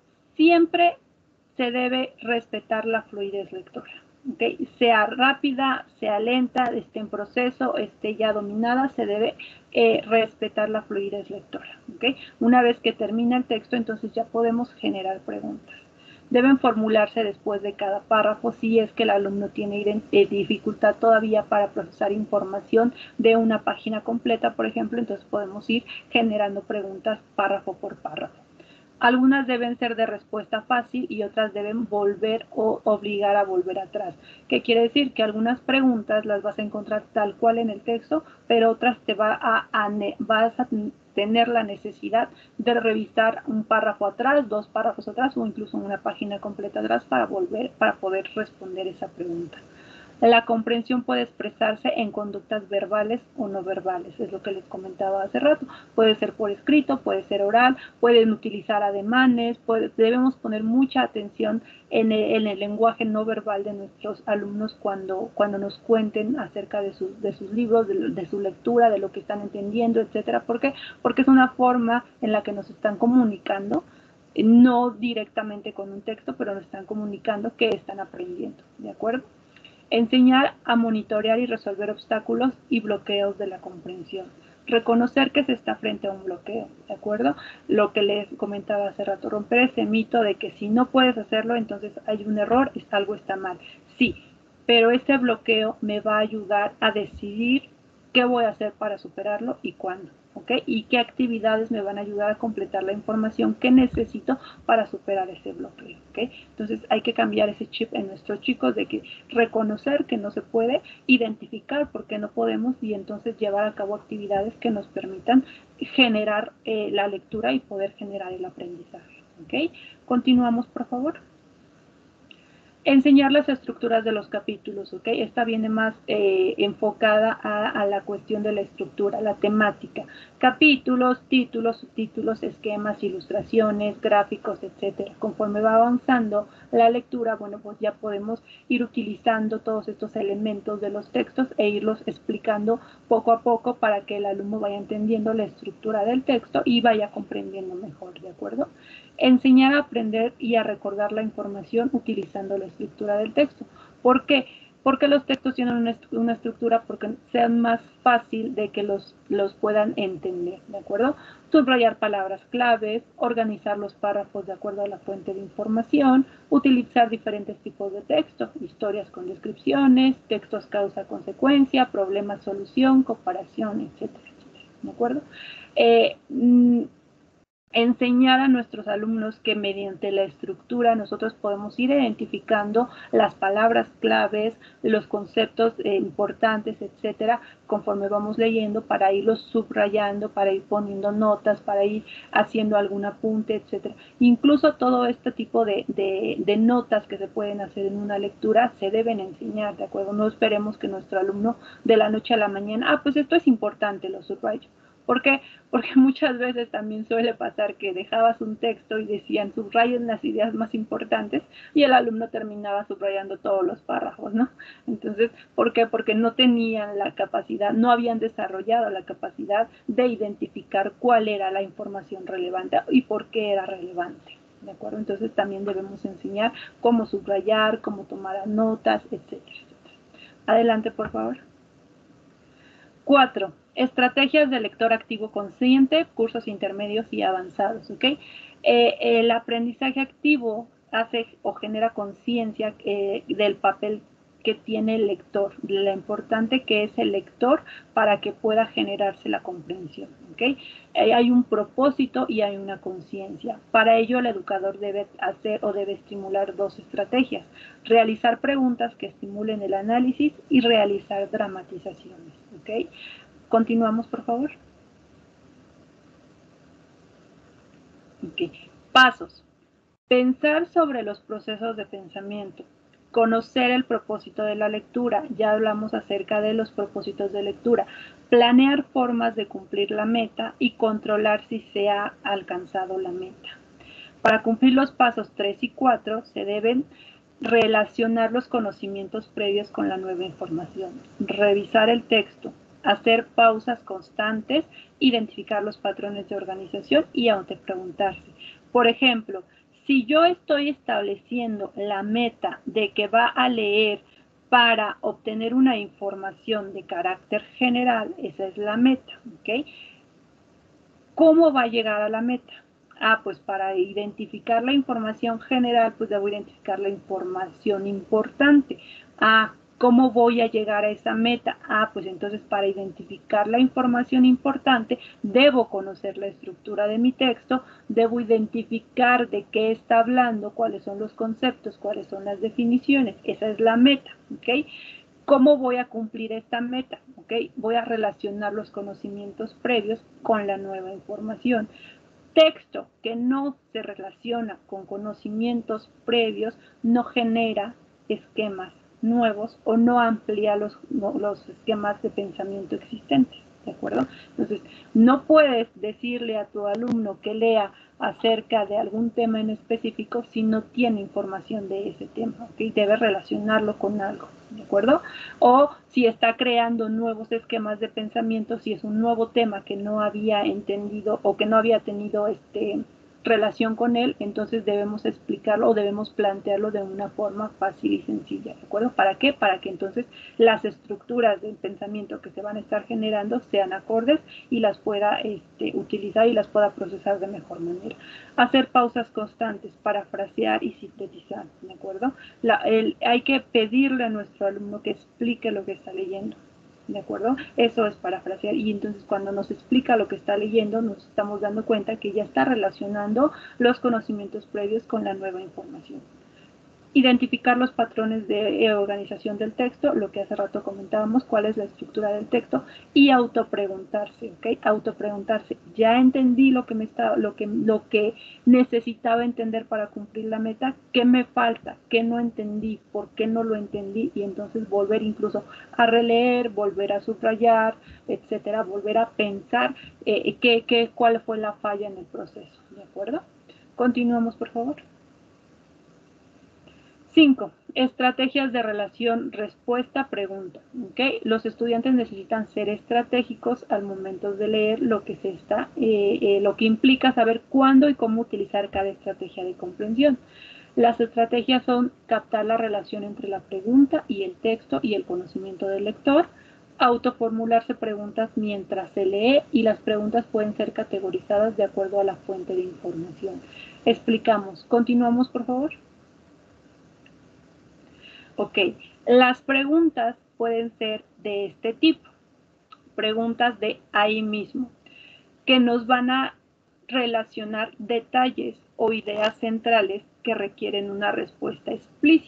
Siempre se debe respetar la fluidez lectora, ¿ok? Sea rápida, sea lenta, esté en proceso, esté ya dominada, se debe eh, respetar la fluidez lectora, ¿ok? Una vez que termina el texto, entonces ya podemos generar preguntas. Deben formularse después de cada párrafo si es que el alumno tiene eh, dificultad todavía para procesar información de una página completa, por ejemplo, entonces podemos ir generando preguntas párrafo por párrafo. Algunas deben ser de respuesta fácil y otras deben volver o obligar a volver atrás. ¿Qué quiere decir? Que algunas preguntas las vas a encontrar tal cual en el texto, pero otras te va a, a, vas a tener la necesidad de revisar un párrafo atrás, dos párrafos atrás o incluso una página completa atrás para volver, para poder responder esa pregunta. La comprensión puede expresarse en conductas verbales o no verbales, es lo que les comentaba hace rato. Puede ser por escrito, puede ser oral, pueden utilizar ademanes, puede, debemos poner mucha atención en el, en el lenguaje no verbal de nuestros alumnos cuando, cuando nos cuenten acerca de, su, de sus libros, de, de su lectura, de lo que están entendiendo, etcétera. ¿Por qué? Porque es una forma en la que nos están comunicando, no directamente con un texto, pero nos están comunicando que están aprendiendo, ¿de acuerdo? Enseñar a monitorear y resolver obstáculos y bloqueos de la comprensión. Reconocer que se está frente a un bloqueo, ¿de acuerdo? Lo que les comentaba hace rato, romper ese mito de que si no puedes hacerlo, entonces hay un error, algo está mal. Sí, pero ese bloqueo me va a ayudar a decidir qué voy a hacer para superarlo y cuándo, ¿ok? Y qué actividades me van a ayudar a completar la información que necesito para superar ese bloqueo, ¿ok? Entonces hay que cambiar ese chip en nuestros chicos de que reconocer que no se puede, identificar por qué no podemos y entonces llevar a cabo actividades que nos permitan generar eh, la lectura y poder generar el aprendizaje, ¿ok? Continuamos, por favor. Enseñar las estructuras de los capítulos, ¿ok? Esta viene más eh, enfocada a, a la cuestión de la estructura, la temática. Capítulos, títulos, subtítulos, esquemas, ilustraciones, gráficos, etcétera. Conforme va avanzando la lectura, bueno, pues ya podemos ir utilizando todos estos elementos de los textos e irlos explicando poco a poco para que el alumno vaya entendiendo la estructura del texto y vaya comprendiendo mejor, ¿de acuerdo? Enseñar a aprender y a recordar la información utilizando la estructura del texto. ¿Por qué? Porque los textos tienen una, est una estructura porque sean más fácil de que los, los puedan entender, ¿de acuerdo? Subrayar palabras claves, organizar los párrafos de acuerdo a la fuente de información, utilizar diferentes tipos de texto, historias con descripciones, textos causa-consecuencia, problemas-solución, comparación, etcétera, etcétera, ¿de acuerdo? Eh, Enseñar a nuestros alumnos que mediante la estructura nosotros podemos ir identificando las palabras claves, los conceptos eh, importantes, etcétera, conforme vamos leyendo para irlos subrayando, para ir poniendo notas, para ir haciendo algún apunte, etcétera. Incluso todo este tipo de, de, de notas que se pueden hacer en una lectura se deben enseñar, ¿de acuerdo? No esperemos que nuestro alumno de la noche a la mañana, ah, pues esto es importante, lo subrayo. ¿Por qué? Porque muchas veces también suele pasar que dejabas un texto y decían subrayen las ideas más importantes y el alumno terminaba subrayando todos los párrafos, ¿no? Entonces, ¿por qué? Porque no tenían la capacidad, no habían desarrollado la capacidad de identificar cuál era la información relevante y por qué era relevante, ¿de acuerdo? Entonces también debemos enseñar cómo subrayar, cómo tomar notas, etcétera, etcétera. Adelante, por favor. Cuatro, estrategias de lector activo consciente, cursos intermedios y avanzados, ¿ok? Eh, el aprendizaje activo hace o genera conciencia eh, del papel que tiene el lector, de lo importante que es el lector para que pueda generarse la comprensión, ¿ok? Eh, hay un propósito y hay una conciencia. Para ello, el educador debe hacer o debe estimular dos estrategias: realizar preguntas que estimulen el análisis y realizar dramatizaciones, ¿ok? Continuamos, por favor. Okay. Pasos. Pensar sobre los procesos de pensamiento. Conocer el propósito de la lectura. Ya hablamos acerca de los propósitos de lectura. Planear formas de cumplir la meta y controlar si se ha alcanzado la meta. Para cumplir los pasos tres y cuatro se deben relacionar los conocimientos previos con la nueva información, revisar el texto, hacer pausas constantes, identificar los patrones de organización y autopreguntarse. Por ejemplo, si yo estoy estableciendo la meta de que va a leer para obtener una información de carácter general, esa es la meta, ¿ok? ¿Cómo va a llegar a la meta? Ah, pues para identificar la información general, pues debo identificar la información importante. Ah, ¿cómo voy a llegar a esa meta? Ah, pues entonces para identificar la información importante, debo conocer la estructura de mi texto, debo identificar de qué está hablando, cuáles son los conceptos, cuáles son las definiciones. Esa es la meta, ¿ok? ¿Cómo voy a cumplir esta meta? ¿Ok? Voy a relacionar los conocimientos previos con la nueva información. Texto que no se relaciona con conocimientos previos no genera esquemas nuevos o no amplía los, los esquemas de pensamiento existentes, ¿de acuerdo? Entonces, no puedes decirle a tu alumno que lea acerca de algún tema en específico si no tiene información de ese tema, ¿ok? Debe relacionarlo con algo, ¿de acuerdo? O si está creando nuevos esquemas de pensamiento, si es un nuevo tema que no había entendido o que no había tenido este, relación con él, entonces debemos explicarlo o debemos plantearlo de una forma fácil y sencilla, ¿de acuerdo? ¿Para qué? Para que entonces las estructuras del pensamiento que se van a estar generando sean acordes y las pueda este, utilizar y las pueda procesar de mejor manera. Hacer pausas constantes, parafrasear y sintetizar, ¿de acuerdo? La, el, hay que pedirle a nuestro alumno que explique lo que está leyendo, ¿de acuerdo? Eso es parafrasear, y entonces cuando nos explica lo que está leyendo, nos estamos dando cuenta que ya está relacionando los conocimientos previos con la nueva información. Identificar los patrones de organización del texto, lo que hace rato comentábamos, cuál es la estructura del texto, y autopreguntarse, ¿ok? Autopreguntarse, ya entendí lo que, me está, lo, que, lo que necesitaba entender para cumplir la meta, ¿qué me falta? ¿Qué no entendí? ¿Por qué no lo entendí? Y entonces volver incluso a releer, volver a subrayar, etcétera, volver a pensar eh, qué, qué, cuál fue la falla en el proceso, ¿de acuerdo? Continuamos, por favor. Cinco, estrategias de relación respuesta-pregunta. ¿Okay? Los estudiantes necesitan ser estratégicos al momento de leer lo que se está, eh, eh, lo que implica saber cuándo y cómo utilizar cada estrategia de comprensión. Las estrategias son captar la relación entre la pregunta y el texto y el conocimiento del lector, autoformularse preguntas mientras se lee, y las preguntas pueden ser categorizadas de acuerdo a la fuente de información. Explicamos. Continuamos, por favor. Ok, las preguntas pueden ser de este tipo, preguntas de ahí mismo, que nos van a relacionar detalles o ideas centrales que requieren una respuesta explícita,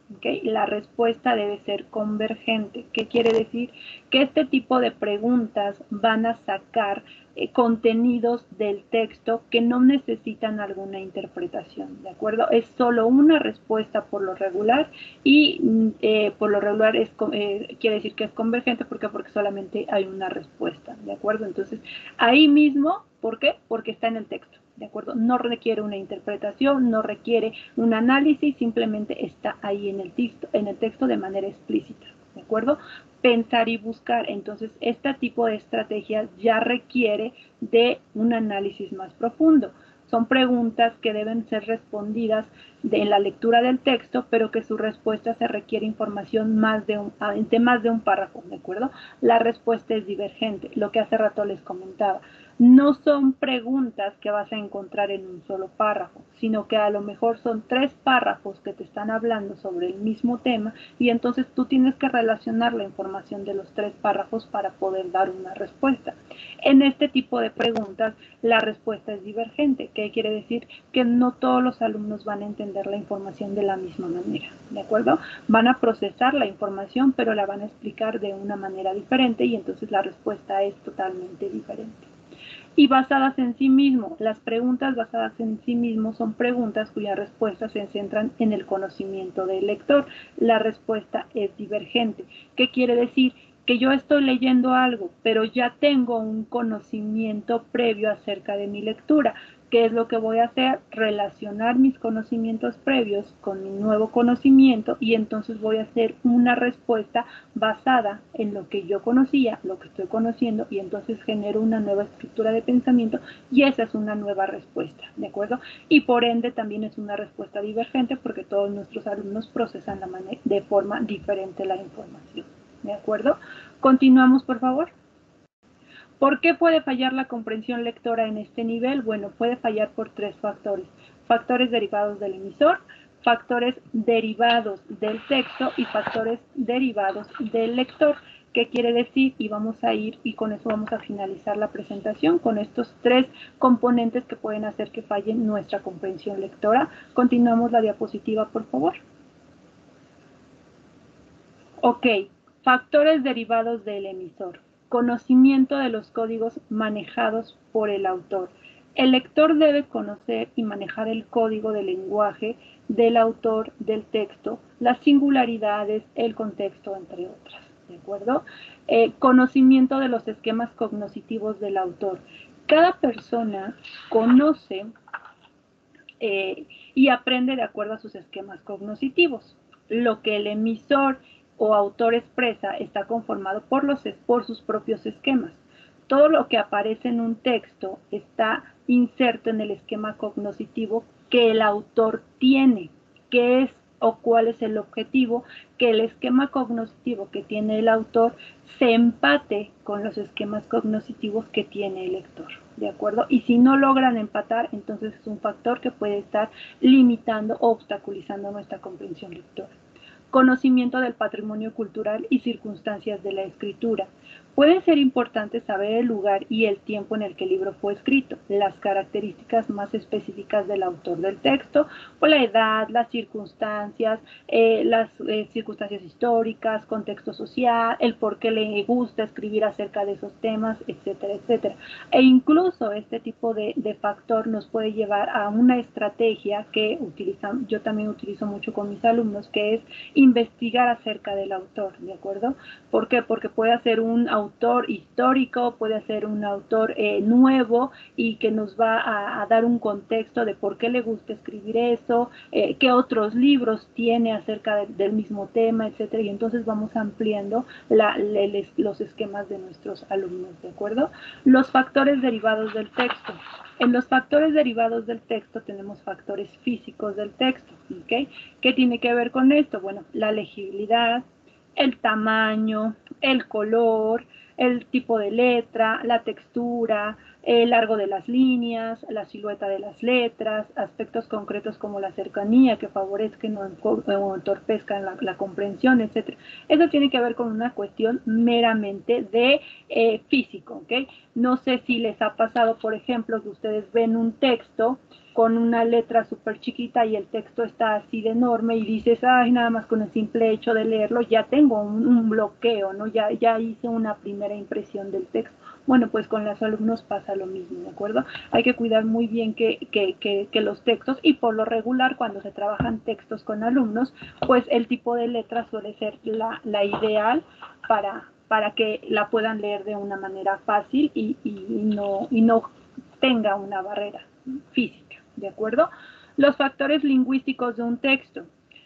¿Okay? La respuesta debe ser convergente. ¿Qué quiere decir? Que este tipo de preguntas van a sacar eh, contenidos del texto que no necesitan alguna interpretación, ¿de acuerdo? Es solo una respuesta por lo regular y eh, por lo regular es, eh, quiere decir que es convergente. ¿Por qué? Porque solamente hay una respuesta, ¿de acuerdo? Entonces, ahí mismo, ¿por qué? Porque está en el texto. ¿De acuerdo? No requiere una interpretación, no requiere un análisis, simplemente está ahí en el texto, en el texto de manera explícita. ¿De acuerdo? Pensar y buscar. Entonces, este tipo de estrategias ya requiere de un análisis más profundo. Son preguntas que deben ser respondidas de, en la lectura del texto, pero que su respuesta se requiere información más de, un, de más de un párrafo, ¿de acuerdo? La respuesta es divergente, lo que hace rato les comentaba. No son preguntas que vas a encontrar en un solo párrafo, sino que a lo mejor son tres párrafos que te están hablando sobre el mismo tema y entonces tú tienes que relacionar la información de los tres párrafos para poder dar una respuesta. En este tipo de preguntas, la respuesta es divergente. ¿Qué quiere decir? Que no todos los alumnos van a entender la información de la misma manera, ¿de acuerdo? Van a procesar la información, pero la van a explicar de una manera diferente y entonces la respuesta es totalmente diferente. Y basadas en sí mismo, las preguntas basadas en sí mismo son preguntas cuyas respuestas se centran en el conocimiento del lector. La respuesta es divergente. ¿Qué quiere decir? Que yo estoy leyendo algo, pero ya tengo un conocimiento previo acerca de mi lectura. ¿Qué es lo que voy a hacer? Relacionar mis conocimientos previos con mi nuevo conocimiento y entonces voy a hacer una respuesta basada en lo que yo conocía, lo que estoy conociendo y entonces genero una nueva estructura de pensamiento y esa es una nueva respuesta, ¿de acuerdo? Y por ende también es una respuesta divergente porque todos nuestros alumnos procesan la manera, de forma diferente la información, ¿de acuerdo? Continuamos, por favor. ¿Por qué puede fallar la comprensión lectora en este nivel? Bueno, puede fallar por tres factores. Factores derivados del emisor, factores derivados del texto y factores derivados del lector. ¿Qué quiere decir? Y vamos a ir, y con eso vamos a finalizar la presentación, con estos tres componentes que pueden hacer que falle nuestra comprensión lectora. Continuamos la diapositiva, por favor. Ok, factores derivados del emisor. Conocimiento de los códigos manejados por el autor. El lector debe conocer y manejar el código del lenguaje del autor del texto, las singularidades, el contexto, entre otras. ¿De acuerdo? Eh, conocimiento de los esquemas cognitivos del autor. Cada persona conoce eh, y aprende de acuerdo a sus esquemas cognitivos. Lo que el emisor o autor expresa está conformado por, los, por sus propios esquemas. Todo lo que aparece en un texto está inserto en el esquema cognitivo que el autor tiene, que es o cuál es el objetivo, que el esquema cognitivo que tiene el autor se empate con los esquemas cognitivos que tiene el lector, ¿de acuerdo? Y si no logran empatar, entonces es un factor que puede estar limitando o obstaculizando nuestra comprensión lectora. Conocimiento del patrimonio cultural y circunstancias de la escritura. Puede ser importante saber el lugar y el tiempo en el que el libro fue escrito, las características más específicas del autor del texto, o la edad, las circunstancias, eh, las eh, circunstancias históricas, contexto social, el por qué le gusta escribir acerca de esos temas, etcétera, etcétera. E incluso este tipo de, de factor nos puede llevar a una estrategia que utilizan, yo también utilizo mucho con mis alumnos, que es investigar acerca del autor, ¿de acuerdo? ¿Por qué? Porque puede ser un autor histórico, puede ser un autor eh, nuevo y que nos va a, a dar un contexto de por qué le gusta escribir eso, eh, qué otros libros tiene acerca de, del mismo tema, etcétera. Y entonces vamos ampliando la, le, los esquemas de nuestros alumnos, ¿de acuerdo? Los factores derivados del texto. En los factores derivados del texto tenemos factores físicos del texto, ¿ok? ¿Qué tiene que ver con esto? Bueno, la legibilidad, el tamaño, el color, el tipo de letra, la textura, el largo de las líneas, la silueta de las letras, aspectos concretos como la cercanía que favorezcan o entorpezcan la, la comprensión, etcétera. Eso tiene que ver con una cuestión meramente de eh, físico, ¿ok? No sé si les ha pasado, por ejemplo, que ustedes ven un texto con una letra súper chiquita y el texto está así de enorme y dices, ay, nada más con el simple hecho de leerlo ya tengo un, un bloqueo, ¿no? Ya, ya hice una primera impresión del texto. Bueno, pues con los alumnos pasa lo mismo, ¿de acuerdo? Hay que cuidar muy bien que, que, que, que los textos, y por lo regular cuando se trabajan textos con alumnos, pues el tipo de letra suele ser la, la ideal para, para que la puedan leer de una manera fácil y, y, y, no, y no tenga una barrera física, ¿de acuerdo? Los factores lingüísticos de un texto.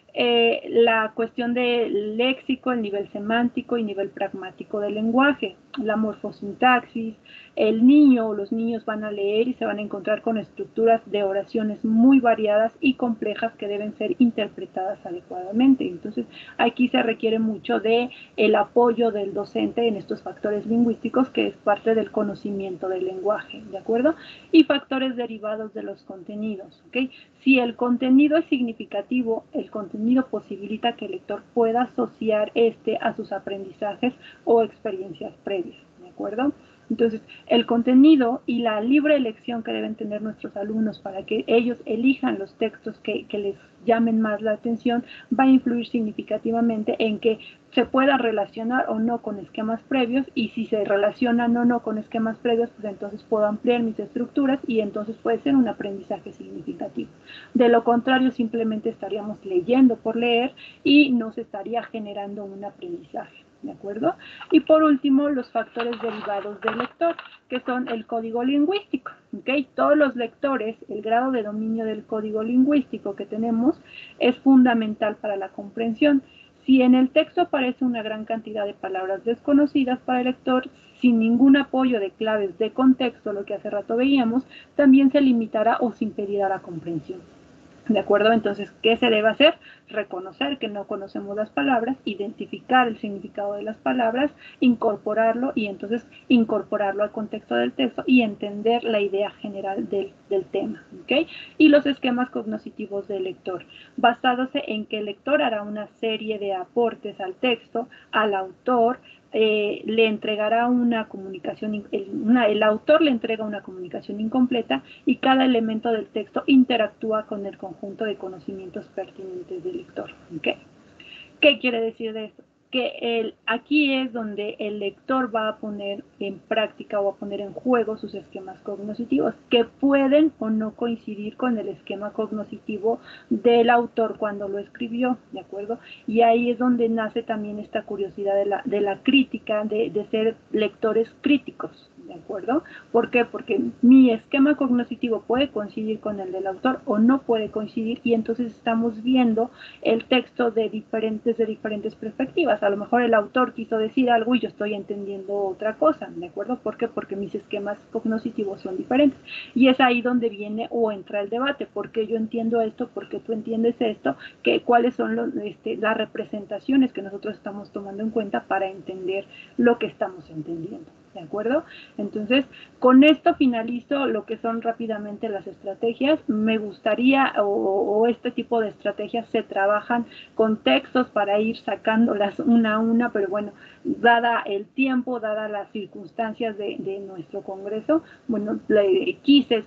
Eh, la cuestión del léxico, el nivel semántico y nivel pragmático del lenguaje, la morfosintaxis. El niño o los niños van a leer y se van a encontrar con estructuras de oraciones muy variadas y complejas que deben ser interpretadas adecuadamente. Entonces, aquí se requiere mucho de el apoyo del docente en estos factores lingüísticos, que es parte del conocimiento del lenguaje, ¿de acuerdo? Y factores derivados de los contenidos, ¿ok? Si el contenido es significativo, el contenido posibilita que el lector pueda asociar este a sus aprendizajes o experiencias previas, ¿de acuerdo? Entonces, el contenido y la libre elección que deben tener nuestros alumnos para que ellos elijan los textos que, que les llamen más la atención va a influir significativamente en que se pueda relacionar o no con esquemas previos, y si se relacionan o no con esquemas previos, pues entonces puedo ampliar mis estructuras y entonces puede ser un aprendizaje significativo. De lo contrario, simplemente estaríamos leyendo por leer y no se estaría generando un aprendizaje, ¿de acuerdo? Y por último, los factores derivados del lector, que son el código lingüístico, ¿ok? Todos los lectores, el grado de dominio del código lingüístico que tenemos es fundamental para la comprensión. Si en el texto aparece una gran cantidad de palabras desconocidas para el lector, sin ningún apoyo de claves de contexto, lo que hace rato veíamos, también se limitará o se impedirá la comprensión. ¿De acuerdo? Entonces, ¿qué se debe hacer? Reconocer que no conocemos las palabras, identificar el significado de las palabras, incorporarlo y entonces incorporarlo al contexto del texto y entender la idea general del, del tema, ¿ok? Y los esquemas cognitivos del lector, basados en que el lector hará una serie de aportes al texto, al autor, Eh, le entregará una comunicación, el, una, el autor le entrega una comunicación incompleta y cada elemento del texto interactúa con el conjunto de conocimientos pertinentes del lector. ¿Okay? ¿Qué quiere decir de esto? Que el, aquí es donde el lector va a poner en práctica o a poner en juego sus esquemas cognitivos, que pueden o no coincidir con el esquema cognitivo del autor cuando lo escribió, ¿de acuerdo? Y ahí es donde nace también esta curiosidad de la, de la crítica, de, de ser lectores críticos, ¿de acuerdo? ¿Por qué? Porque mi esquema cognitivo puede coincidir con el del autor o no puede coincidir, y entonces estamos viendo el texto de diferentes, de diferentes perspectivas. A lo mejor el autor quiso decir algo y yo estoy entendiendo otra cosa, ¿de acuerdo? ¿Por qué? Porque mis esquemas cognitivos son diferentes. Y es ahí donde viene o entra el debate. ¿Por qué yo entiendo esto? ¿Por qué tú entiendes esto? ¿Qué, ¿Cuáles son los, este, las representaciones que nosotros estamos tomando en cuenta para entender lo que estamos entendiendo? ¿De acuerdo? Entonces, con esto finalizo lo que son rápidamente las estrategias. Me gustaría, o, o este tipo de estrategias se trabajan con textos para ir sacándolas una a una, pero bueno, dada el tiempo, dadas las circunstancias de, de nuestro congreso, bueno, le quise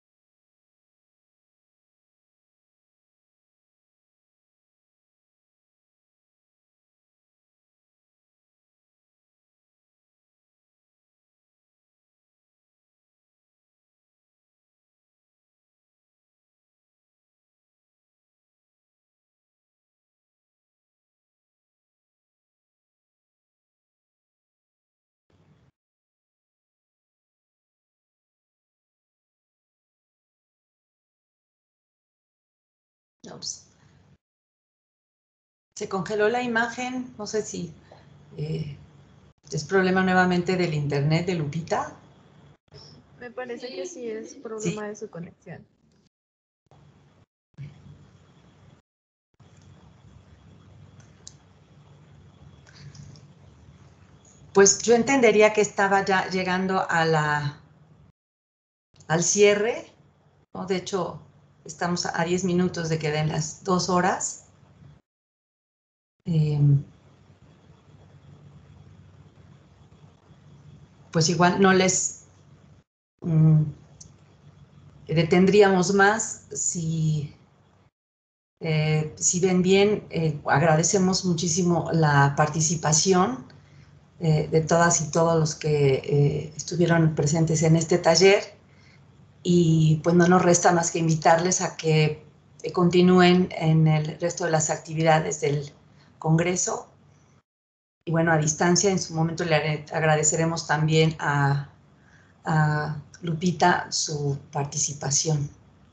Ups. Se congeló la imagen, no sé si eh, es problema nuevamente del internet de Lupita. Me parece que sí es problema Sí. de su conexión. Pues yo entendería que estaba ya llegando a la, al cierre, ¿no? De hecho, estamos a diez minutos de que den las dos horas. Eh, pues igual no les... Mm, detendríamos más. Si, eh, si ven bien, eh, agradecemos muchísimo la participación eh, de todas y todos los que eh, estuvieron presentes en este taller, y pues no nos resta más que invitarles a que continúen en el resto de las actividades del Congreso. Y bueno, a distancia, en su momento le agradeceremos también a, a Lupita su participación.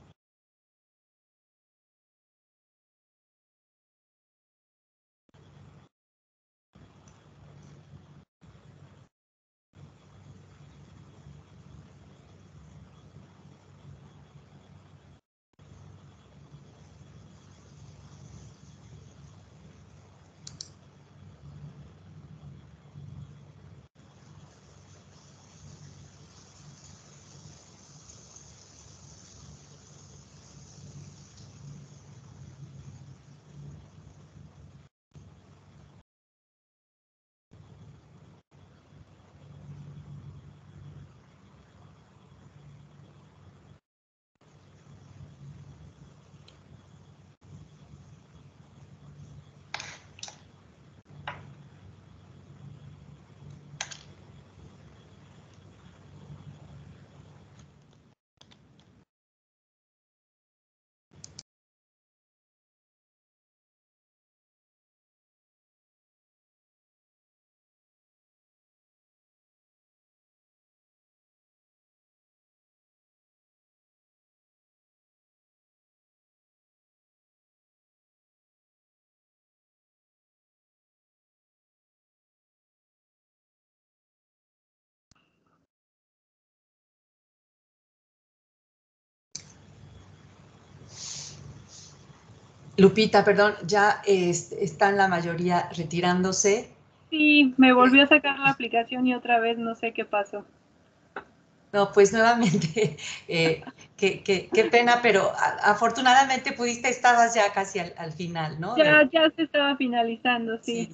Lupita, perdón, ya es, están la mayoría retirándose. Sí, me volvió a sacar la aplicación y otra vez no sé qué pasó. No, pues nuevamente, eh, qué, qué, qué pena, pero a, afortunadamente pudiste, estabas ya casi al, al final, ¿no? Ya, De, ya se estaba finalizando, sí.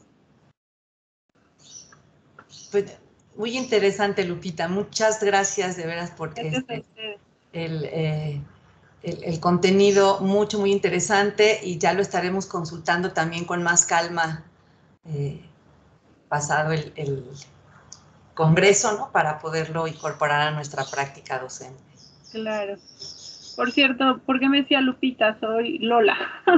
sí. Pues muy interesante, Lupita. Muchas gracias de veras por Gracias este, a ustedes. el, eh, el, el contenido, mucho, muy interesante, y ya lo estaremos consultando también con más calma eh, pasado el, el Congreso, ¿no? Para poderlo incorporar a nuestra práctica docente. Claro. Por cierto, ¿por qué me decía Lupita? Soy Lola.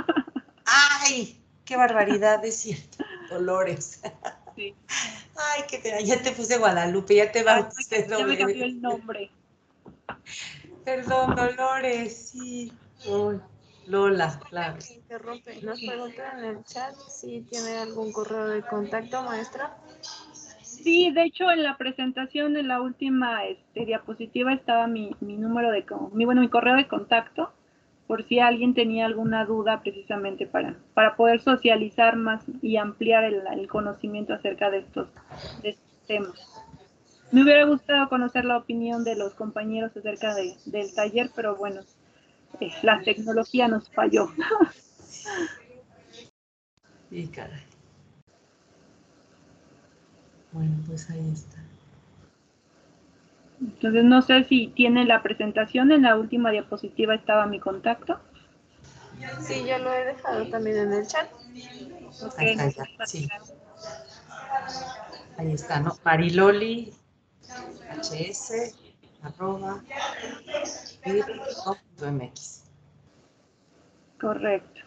¡Ay! ¡Qué barbaridad! Es cierto. Dolores. Sí. Ay, qué pena. Ya te puse Guadalupe, ya te bauticé. Ya me cambió el nombre. Perdón, Dolores, sí. Uy, Lola, claro. Me interrumpe. Nos preguntan en el chat si tiene algún correo de contacto, maestra. Sí, de hecho en la presentación, en la última este, diapositiva estaba mi, mi número de, mi, bueno, mi correo de contacto, por si alguien tenía alguna duda precisamente para, para poder socializar más y ampliar el, el conocimiento acerca de estos, de estos temas. Me hubiera gustado conocer la opinión de los compañeros acerca de, del taller, pero bueno, eh, la tecnología nos falló. Sí, caray. Bueno, pues ahí está. Entonces no sé si tiene la presentación, en la última diapositiva estaba mi contacto. Sí, yo lo he dejado también en el chat. Okay. Ahí está, ya, sí. Ahí está, ¿no? Mariloli, hs, arroba, mx. Correcto.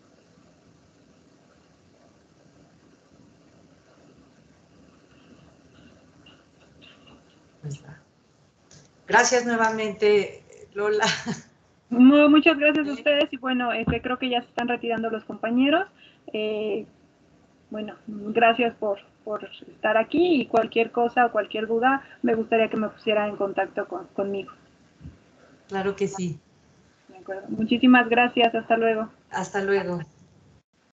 Pues va. Gracias nuevamente, Lola. Muchas gracias a ustedes y bueno, este, creo que ya se están retirando los compañeros. Eh, bueno, gracias por, por estar aquí y cualquier cosa o cualquier duda, me gustaría que me pusiera en contacto con, conmigo. Claro que sí. De acuerdo. Muchísimas gracias, hasta luego. Hasta luego.